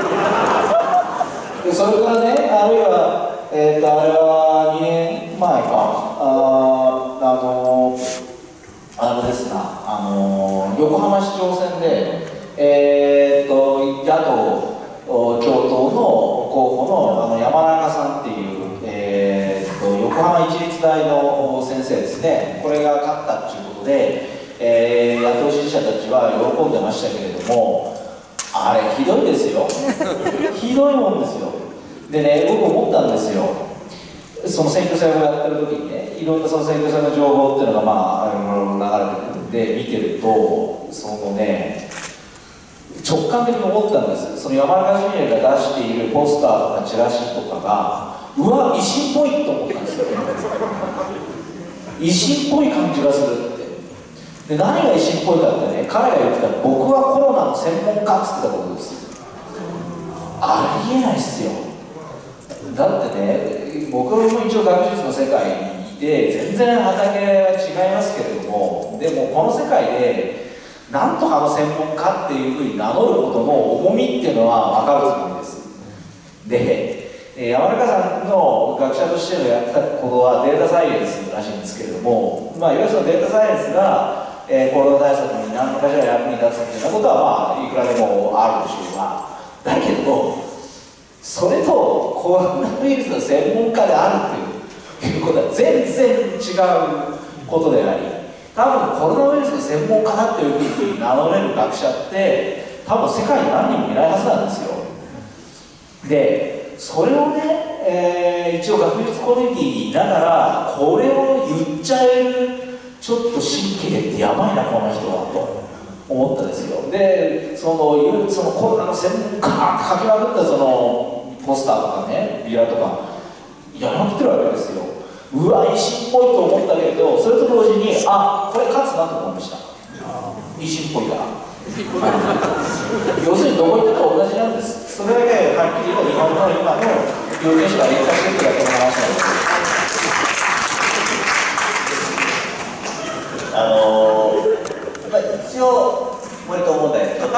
でそれからね、あるいは、えー、とあれはにねんまえか、あ, あのあれですな、あの横浜市長選で、えー、と野党共闘の候補のあの山中さんっていう、えー、と横浜市立大の先生ですね、これが勝ったということで、えー、野党支持者たちは喜んでましたけれども、あれひどいですよひどいもんですよ。でね、僕思ったんですよ、その選挙戦をやってる時にね、いろんなその選挙戦の情報っていうのがまあ流れてくるんで見てると、そのね直感的に思ったんです。その山中陣営が出しているポスターとかチラシとかがうわ、維新っぽいと思ったんですよ維新っぽい感じがするって。で何が維新っぽいかってね、彼が言ってた僕はコロナの専門家っつってたことです。ありえないっすよ。だってね、僕も一応学術の世界にいて全然畑は違いますけれども、でもこの世界でなんとかの専門家っていうふうに名乗ることの重みっていうのは分かるつもりです。で、山中さんの学者としてのやったことはデータサイエンスらしいんですけれども、まあ、いわゆるそのデータサイエンスが、えー、コロナ対策に何かしら役に立つっていうようなことは、まあ、いくらでもあるでしょうが、だけどそれとコロナウイルスの専門家であるということは全然違うことであり、多分コロナウイルスの専門家だっていうふうに名乗れる学者って多分世界に何人もいないはずなんですよ。でそれをね、えー、一応学術コミュニティにいながらこれを言っちゃえるちょっと神経ってやばいなこの人はと思ったんですよ。でそのそのコロナの専門家って書きまくったそのポスターとかねビラとかやりまくってるわけですよ。うわ維新っぽいと思ったけれど、それと同時にあこれ勝つなと思いました。維新っぽいから要するにどこ行ったと同じなんです。それだけはっきり言うと日本の今の有権者が劣化しているだけの話なんです。 あのー、まあ、一応森友問題ちょっと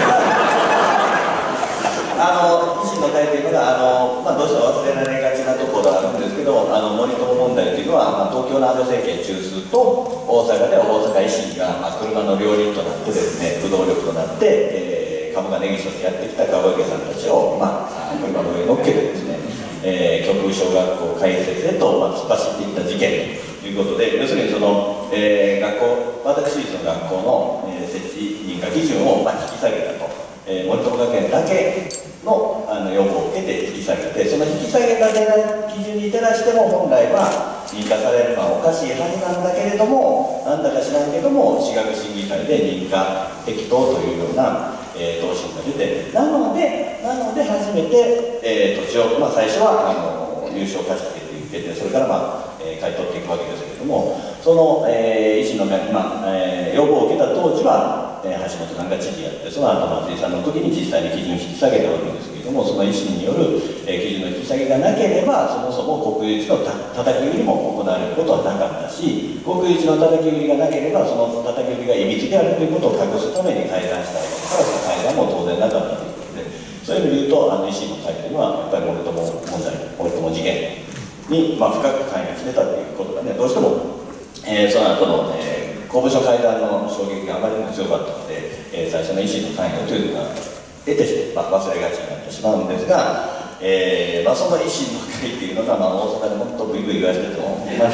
あの維新の会というのがあの、まあ、どうしても忘れられがちなところがあるんですけど、あの森友問題というのは、まあ、東京の安倍政権中枢と大阪では大阪維新が、まあ、車の両輪となってですね、不動力となって、えー、鴨川根岸でやってきた籠池さんたちを、まあ、車の上に乗っけてですね、えー、極右小学校開設へと、まあ、突っ走っていった事件ということで、要するにその、えー、学校私立の学校の、えー、設置認可基準を、まあ、引き下げたと、えー、森友学園だけの、あの要望を受けて引き下げて、その引き下げた基準に照らしても本来は認可されるのはおかしいはずなんだけれども、なんだか知らんけども私学審議会で認可適当というような、えー、答申が出て、なのでなので初めて、えー、土地を、まあ、最初はあの有償貸付と言ってて、それから、まあえー、買い取っていくわけですけれども、その、えー、維新の会、まあえー、要望を受けた当時は橋本さんが知事やって、その後松井さんの時に実際に基準を引き下げたわけですけれども、その維新による、えー、基準の引き下げがなければ、そもそも国有地のた叩き売りも行われることはなかったし、国有地の叩き売りがなければ、その叩き売りがいびつであるということを隠すために改ざんしたわけですから、その改ざんも当然なかったということで、そういう意味で言うと、あの維新の会というのは、やっぱり森友問題、森友事件に、まあ、深く関与してたということがね、どうしても、えー、その後の、えー公文書会談の衝撃があまりにも強かったので、えー、最初の維新の関与というのが得てして、まあ、忘れがちになってしまうんですが、えーまあ、その維新の会というのが、まあ、大阪でもっとブイブイ言わせてても、なんでなん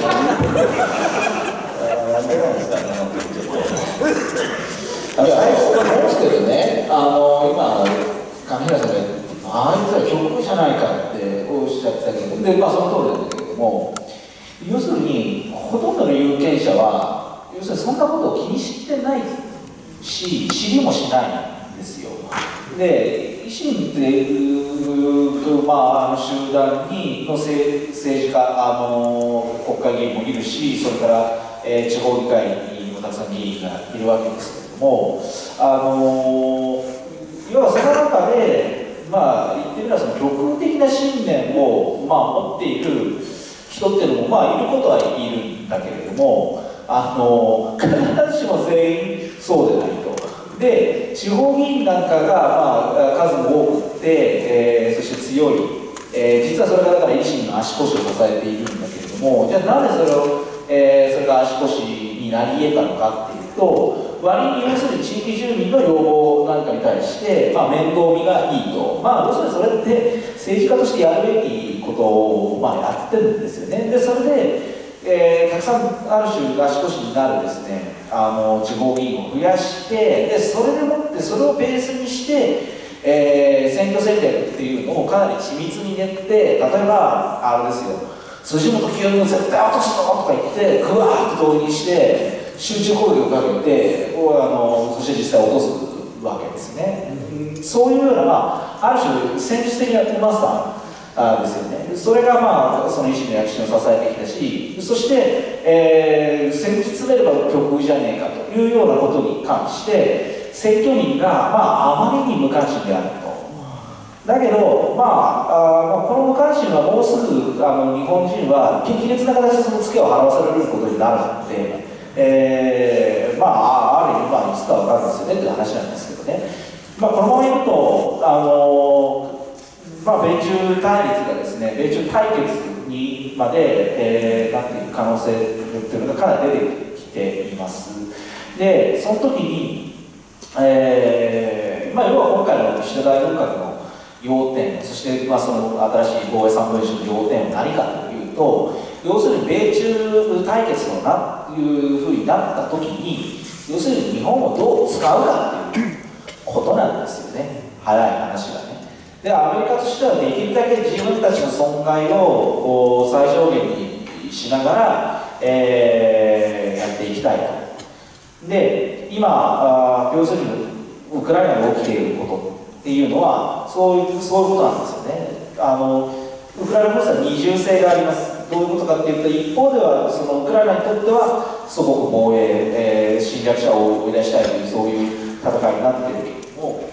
ですかね、ちょっと。 いや、思いますけどね、あの今、上平さんが言って、あいつら極右じゃないかっておっしゃってたけど、でまあ、その通りなんだけれども、要するに、ほとんどの有権者は、要するにそんなことを気にしてないし、知りもしないんですよ。で、維新っていう、まあ、あの集団にの政治家、あの国会議員もいるし、それから、えー、地方議会にもたくさん議員がいるわけですけれども、あの要はその中で、まあ、言ってみればその極右的な信念を、まあ、持っている人っていうのも、まあ、いることはいるんだけれども、あの必ずしも全員そうでないと。で、地方議員なんかが、まあ、数も多くて、えー、そして強い、えー、実はそれがだから維新の足腰を支えているんだけれども、じゃあなぜそれを、えー、それが足腰になり得たのかっていうと、割に要するに地域住民の要望なんかに対して、まあ、面倒見がいいと、まあ、要するにそれって政治家としてやるべきことを、まあ、やってるんですよね。でそれでえー、たくさんある種足腰になるですね、あの地方議員を増やして、でそれでもってそれをベースにして、えー、選挙戦略っていうのをかなり緻密に練って、例えばあれですよ、辻元清美を絶対落とすぞとか言ってぐわーっと動員して集中攻撃をかけて、あのそして実際落とすわけですね、うん、そういうような、まあ、ある種戦術的な手マスターあですよね。それがまあその維新の躍進を支えてきたし、そして、えー、先日詰めれば極右じゃねえかというようなことに関して選挙民が、まあ、あまりに無関心であると。だけど、まあ、あこの無関心はもうすぐあの日本人は激烈な形でそのツケを払わされることになるので、えー、まあある意味、まあ、いつか分かるんですよねという話なんですけどね。まあ、このままいくとあのまあ、米中対立がですね、米中対決にまで、えー、なっていく可能性というのがかなり出てきています。で、その時に、えーまあ、要は今回の岸田大軍閣の要点、そして、まあ、その新しい防衛三文書の要点は何かというと、要するに米中対決とないうふうになった時に、要するに日本をどう使うかっていうことなんですよね、早い話がね。でアメリカとしてはできるだけ自分たちの損害を最小限にしながら、えー、やっていきたいと。で今要するにウクライナで起きていることっていうのはそういうそういうことなんですよね。あのウクライナ戦争は二重性があります。どういうことかっていうと、一方ではそのウクライナにとっては祖国防衛、えー、侵略者を追い出したいというそういう戦いになっているけれども、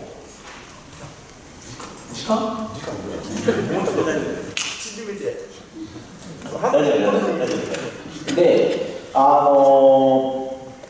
時間？時間ぐらい。縮めて。大丈夫大丈夫。で、あのー、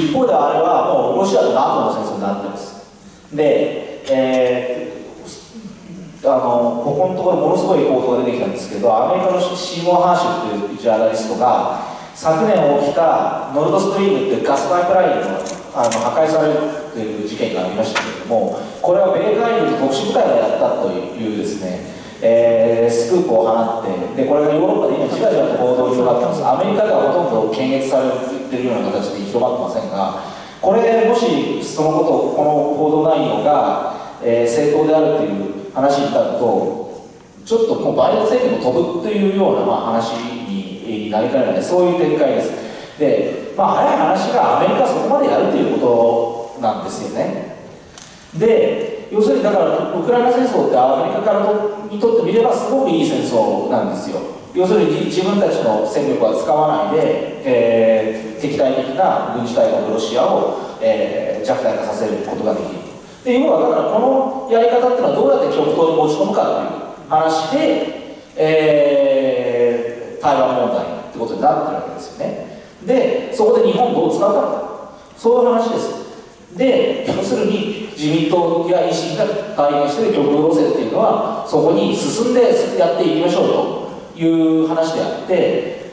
一方であれはもうロシアと ナトー の戦争になってます。で、えー、あのここのところものすごい報道が出てきたんですけど、アメリカのシーモア・ハーシュというジャーナリストが昨年起きたノルドストリームというガスパイプラインのあの破壊されるという事件がありましたけれども、これは米海軍特殊部隊がやったというですね、えー、スクープを放って、でこれがヨーロッパで今じわじわと報道に広がってます。アメリカではほとんど検閲されているような形で広まってませんが、これもしそのことこの報道内容が、えー、正当であるという話になると、ちょっともうバイデン政権も飛ぶというような、まあ、話になりかねない、そういう展開です。で、まあ、早い話がアメリカはそこまでやるということなんですよね。で、要するにだからウクライナ戦争ってアメリカからにとってみればすごくいい戦争なんですよ。要するに自分たちの戦力は使わないで、えー、敵対的な軍事大国ロシアを、えー、弱体化させることができる。で、要はだからこのやり方っていうのはどうやって極東に持ち込むかという話で、えー、台湾問題ってことになってるわけですよね。で、そこで日本どう使うかと、そういう話です。で、要するに自民党や維新が体現している極右路線っていうのはそこに進んでやっていきましょうという話であって、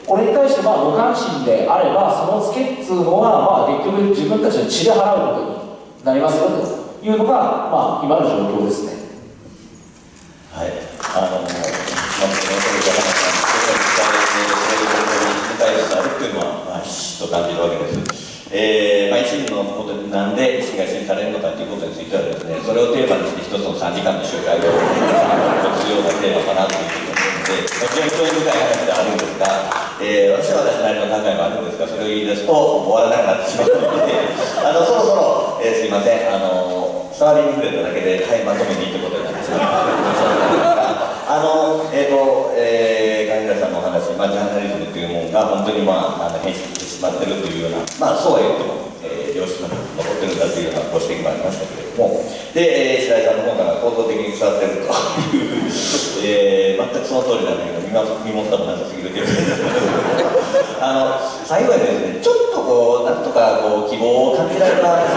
これに対してまあ無関心であればそのツケっていうのはまあ結局自分たちの血で払うことになりますよというのがまあ今の状況ですね。 はい、あの、まあ、そのそれから伝え伝えるっていうのはまあひしひしと感じるわけです。えーまあ、維新のことなんで維新が支持されるのかということについてはですね、それをテーマにして一つのさんじかんの集会を持つようなテーマかなというふうに思うので、非常に興味深い話ではあるんですが、えー、私は私なりの考えもあるんですが、それを言い出すと終わらなくなってしまうのであのそろそろ、えー、すいません、あの触りに触れただけで、はい、まとめていいということになってしまうあの、えーとえー、金田さんのお話、まあ、ジャーナリズムというものが本当に、まあ、あの変質してしまっているというような、まあ、そうは言っても、えー、良識が残ってるんだというようなご指摘もありましたけれども、で、えー、白井さんの方から構造的に腐っているという、えー、全くその通りなんだけど、身もったもなさすぎるというあの最後にですね、ちょっとこう、なんとかこう希望を感じられたんです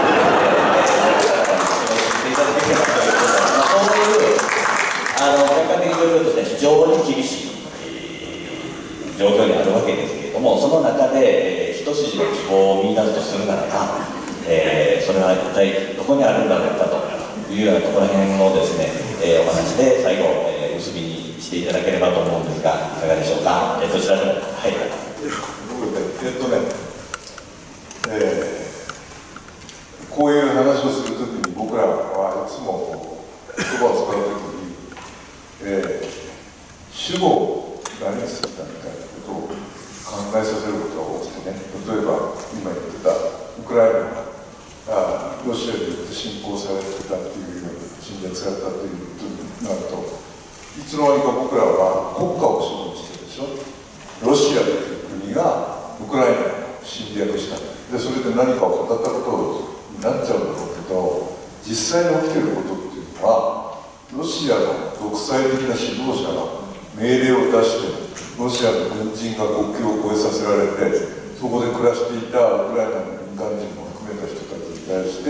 けど、えー、していただければということで、まあ、そういうあの客観的状況としては非常に厳しい、えー、状況にあるわけですけれども、その中で、えー、一筋の希望を見出すとするならば、えー、それは一体どこにあるんだろうかというようなところら辺のですね、えー、お話で最後、えー、結びにしていただければと思うんですが、いかがでしょうか。えー、どちらでも。はい。 えっとね、えー、こういう話をするときに僕らはいつも言葉を使うときに、えー、主語を何にするかみたいなことを考えさせることが多くてね、例えば今言ってたウクライナがあロシアによって侵攻されてたっていうような、侵略されたということになると、いつの間にか僕らは国家を主語にしてるでしょ。ロシアという国がウクライナを侵略した。で、それで何かを語ったことになっちゃうんだろうけど、実際に起きてることっていうのは、ロシアの独裁的な指導者が命令を出して、ロシアの軍人が国境を越えさせられて、そこで暮らしていたウクライナの民間人も含めた人たちに対して、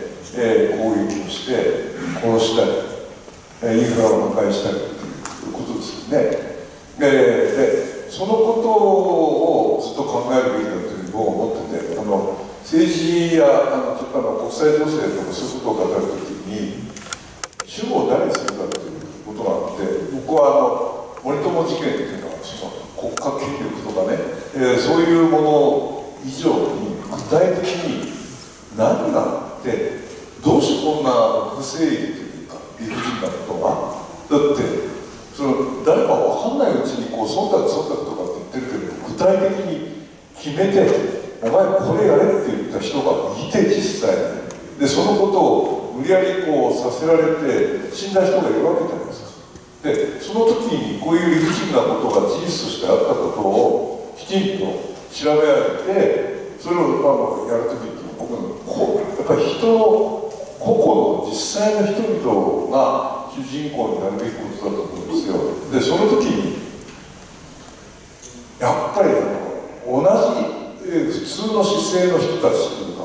えー、攻撃をして殺したり、えー、インフラを破壊したりということですよね。えー、でそのことをずっと考えるべきだというふうに僕は思ってて、あの政治やあのあの国際情勢とかそういうことを語るときに主語を誰にするかということがあって、僕はあの森友事件というのはその国家権力とかね、えー、そういうもの以上に具体的に何があってどうしてこんな不正義というか理不尽なことが、だってその誰か分かんないうちにこう忖度忖度とかって言ってるけど、具体的に決めてお前これやれって言った人がいて、実際でそのことを無理やりこうさせられて死んだ人がいるわけじゃないですか。でその時にこういう理不尽なことが事実としてあったことをきちんと調べ上げて、それをあのやる時に僕のこうやっぱり人の個々の実際の人々が主人公になるべきことだと思うんですよ。でその時にやっぱり同じ、えー、普通の姿勢の人たちというか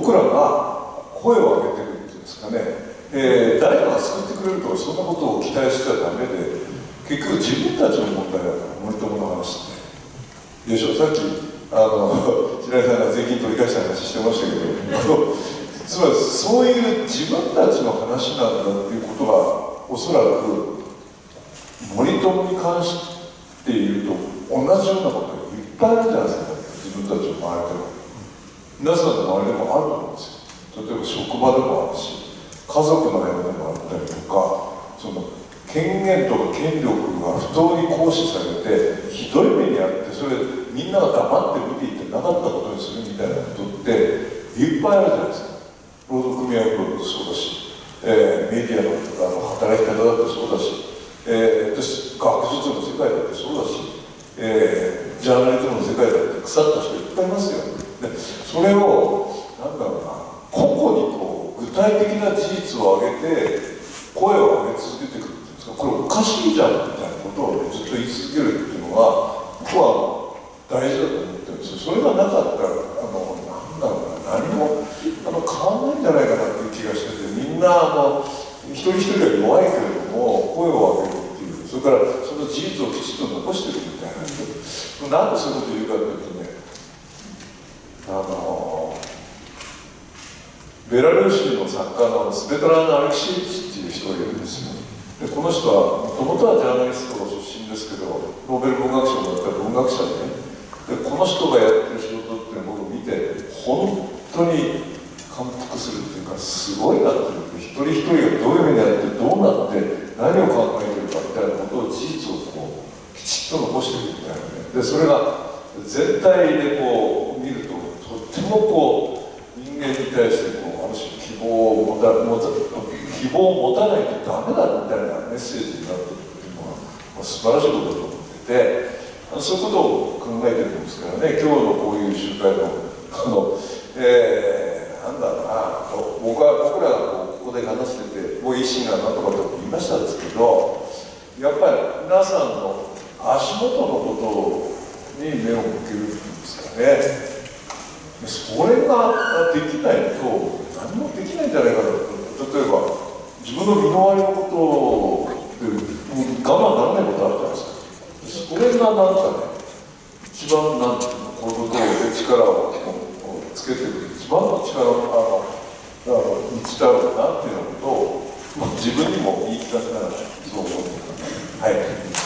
僕らが声を上げてるっていうんですかね、えー、誰かが救ってくれるとかそんなことを期待しちゃダメで、結局自分たちの問題だから森友の話ってでしょ。さっきあの白井さんが税金取り返した話してましたけどつまりそういう自分たちの話なんだっていうことがおそらく森友に関して言うと同じようなことがいっぱいあるじゃないですか。自分たちの周りでも皆さんの周りでもあると思うんですよ。例えば職場でもあるし家族の間でもあったりとか、その権限とか権力が不当に行使されてひどい目にあって、それみんなが黙って見ていてなかったことにするみたいなことっていっぱいあるじゃないですか。労働組合運動だってそうだし、えー、メディアの、あの働き方だってそうだし、えー、学術の世界だってそうだし、えー、ジャーナリズムの世界だって腐った人いっぱいいますよ。でそれをなんだろうな、個々にこう具体的な事実を上げて声を上げ続けていくっていうんですか、これおかしいじゃんみたいなことをずっと言い続けるっていうのは僕は大事だと思ってるんですよ。それがなかったらあのなんだろうな、何もあの変わんないんじゃないかなっていう気がしてて、みんなあの一人一人は弱いけれども声を上げるっていう、それからその事実をきちっと残してるみたいな。なんでそういうことを言うかというとね、あのベラルーシの作家のスベトラーナ・アレクシエビッチっていう人がいるんですよ。でこの人はもともとはジャーナリストの出身ですけど、ノーベル文学賞もらった文学者でね、でこの人がやってる仕事っていうのを僕見て本当に感服するっていうか、すごいなっていう、一人一人がどういう目にあってどうなって何を考えてるかみたいなことを事実をこうきちっと残していくみたいなね。でそれが全体でこう見るととってもこう人間に対してこうある種希望を持た持た希望を持たないとダメだみたいなメッセージになっているっていうのは、まあ、素晴らしいことだと思ってて、あのそういうことを考えてるんですからね。今日のこういう集会のあの、えー、なんだろうな、僕は僕らがこうここで話しててもう維新がなんとかと言いましたですけど、やっぱり皆さんの足元のことに目を向けるっていうんですかね。それができないと何もできないんじゃないかなと。例えば自分の身の回りのことで我慢ならないことあるじゃないですか。それがなんかね、一番なんていうの、こういうことで力をつけていく一番の力のあの道だろうなっていうようなことを、まあ、自分にも言い聞かせながらそう思ってます。はい。ありがとうございます。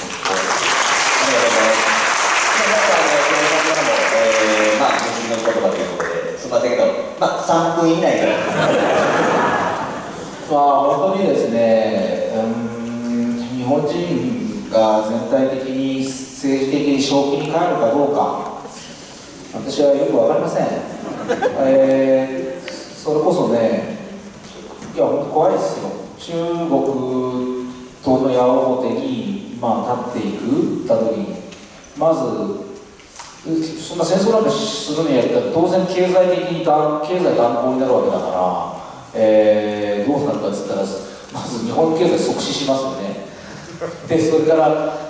まあ、自分の言葉ということで、すみませんけど、まあ、さんぷん以内から。 まあ、本当にですね、うん、日本人が全体的に政治的に正気に帰るかどうか、私はよく分かりません。えー、それこそね、いや、本当怖いですよ。中国との矢面に、まあ、立っていくた時に、まず、そんな戦争なんかするのやったら当然経済的に経済断交になるわけだから、えー、どうなるかっつったらまず日本経済即死しますよね。でそれから、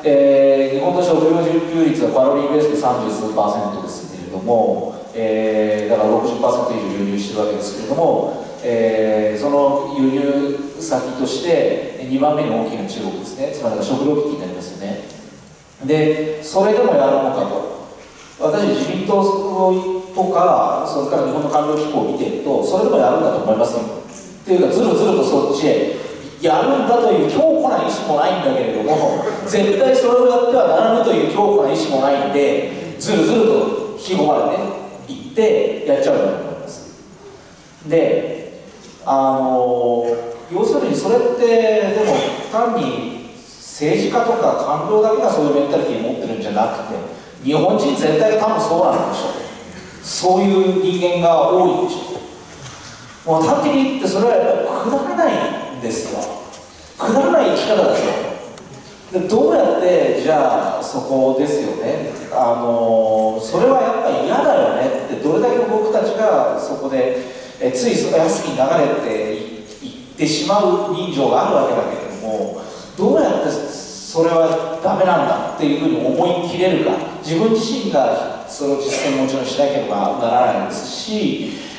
えー、日本の食料自給率はカロリーベースでさんじゅうすうパーセントですけれども、えー、だから ろくじゅっパーセント 以上輸入してるわけですけれども、えー、その輸入先としてにばんめに大きな中国ですね。つまり食料危機になりますよね。でそれでもやるのかと。私自民党とかそれから日本の官僚機構を見ているとそれでもやるんだと思いますよ。っていうかずるずるとそっちへやるんだという強固な意志もないんだけれども、絶対それをやってはならぬという強固な意志もないんで、ずるずると引き込まれていってやっちゃうんだと思います。であの要するにそれってでも単に政治家とか官僚だけがそういうメンタリティーを持ってるんじゃなくて、日本人全体が多分そうなんでしょう。そういう人間が多いんでしょう。もう端的に言ってそれはやっぱりくだらないんですよ。くだらない生き方ですよ。でどうやってじゃあそこですよね、あのそれはやっぱり嫌だよねって、どれだけ僕たちがそこでえついその安に流れていってしまう人情があるわけだけれども、どうやってそれはダメなんだっていうふうに思い切れるか、自分自身がそれを実践もちろんしなければならないですし、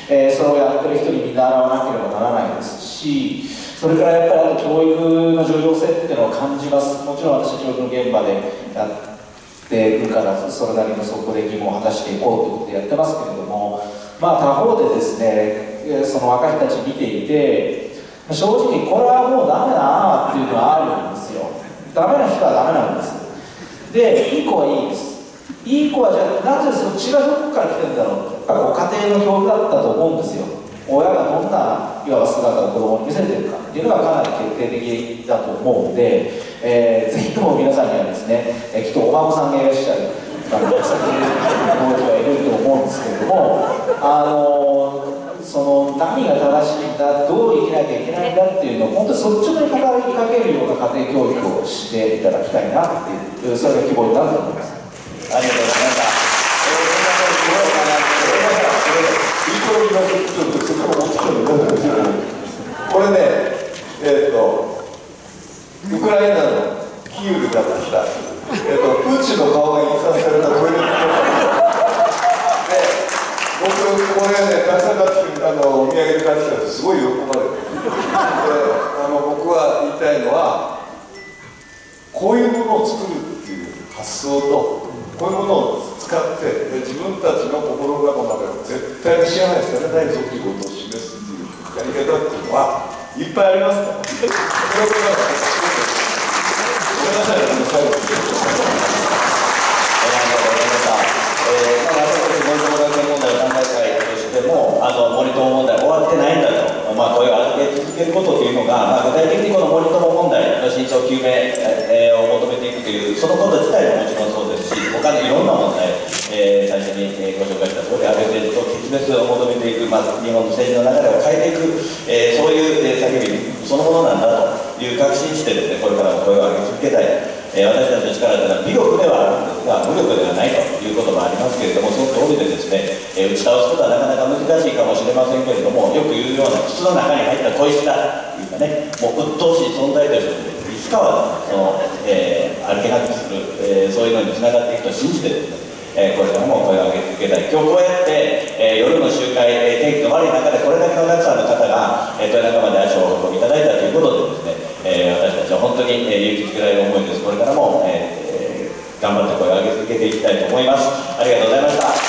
えー、それをやってる人に見習わなければならないですし、それからやっぱりあと教育の重要性っていうのを感じます。もちろん私教育の現場でやっているからそれなりのそこで義務を果たしていこうということでやってますけれども、まあ他方でですね、その若い人たち見ていて正直これはもうダメだなっていうのはあるんですよ。ダメな人はダメなんです。で、いい子はいいです。いい子はじゃあなぜそっちがどこから来てるんだろうって、やっぱり家庭の教育だったと思うんですよ。親がどんないわば姿を子供に見せてるかっていうのがかなり決定的だと思うんで、えー、ぜひとも皆さんにはですね、えー、きっとお孫さんがいらっしゃる先の子がいると思うんですけれども、あのー、その何が正しいんだ、どう生きなきゃいけないんだっていうのを本当に率直に語りかけるような家庭教育をしていただきたいなっていう、それが希望になると思います。 ありがとうございました。 これね、えー、とウクライナのキーウで買ってきた、えー、とプーチンの顔が印刷されたトイレットペーパーで、僕これね、会社買ってあのお土産で買ってきたらすごい喜ばれて、であの僕は言いたいのは、こういうものを作るっていう発想と、こういうものを使ってで自分たちの心の中まで絶対に支配されないぞということを示すっていうやり方っていうのはいっぱいありますから、ね、それをごめんなさい、最後に。 あの森友問題終わってないんだと、まあ、声を上げ続けることというのが、まあ、具体的にこの森友問題の真相究明、えー、を求めていくというそのこと自体ももちろんそうですし、他のいろんな問題、えー、最初にご紹介したところで安倍政治と決別を求めていく、まあ、日本の政治の流れを変えていく、えー、そういう、えー、叫びそのものなんだという確信してですね、これからも声を上げ続けたい。えー、私たちの力というのは微力ではあるんですが、無力ではないということもありますけれども、その通りでですね、えー、打ち倒すことはなかなか難しいかもしれませんけれども、よく言うような靴の中に入った小石だというかね、もう鬱陶しい存在としていつかはその、えー、歩けなくする、えー、そういうのにつながっていくと信じてですね、えー、これからも声を上げ続けたい。今日こうやって、えー、夜の集会、えー、天気の悪い中でこれだけのたくさんの方が、えー、豊中まで足をお運びいただいたということでですね、えー、私たちは本当に、えー、勇気づけられる思いです。これからも、えー、頑張って声を上げ続けていきたいと思います。ありがとうございました。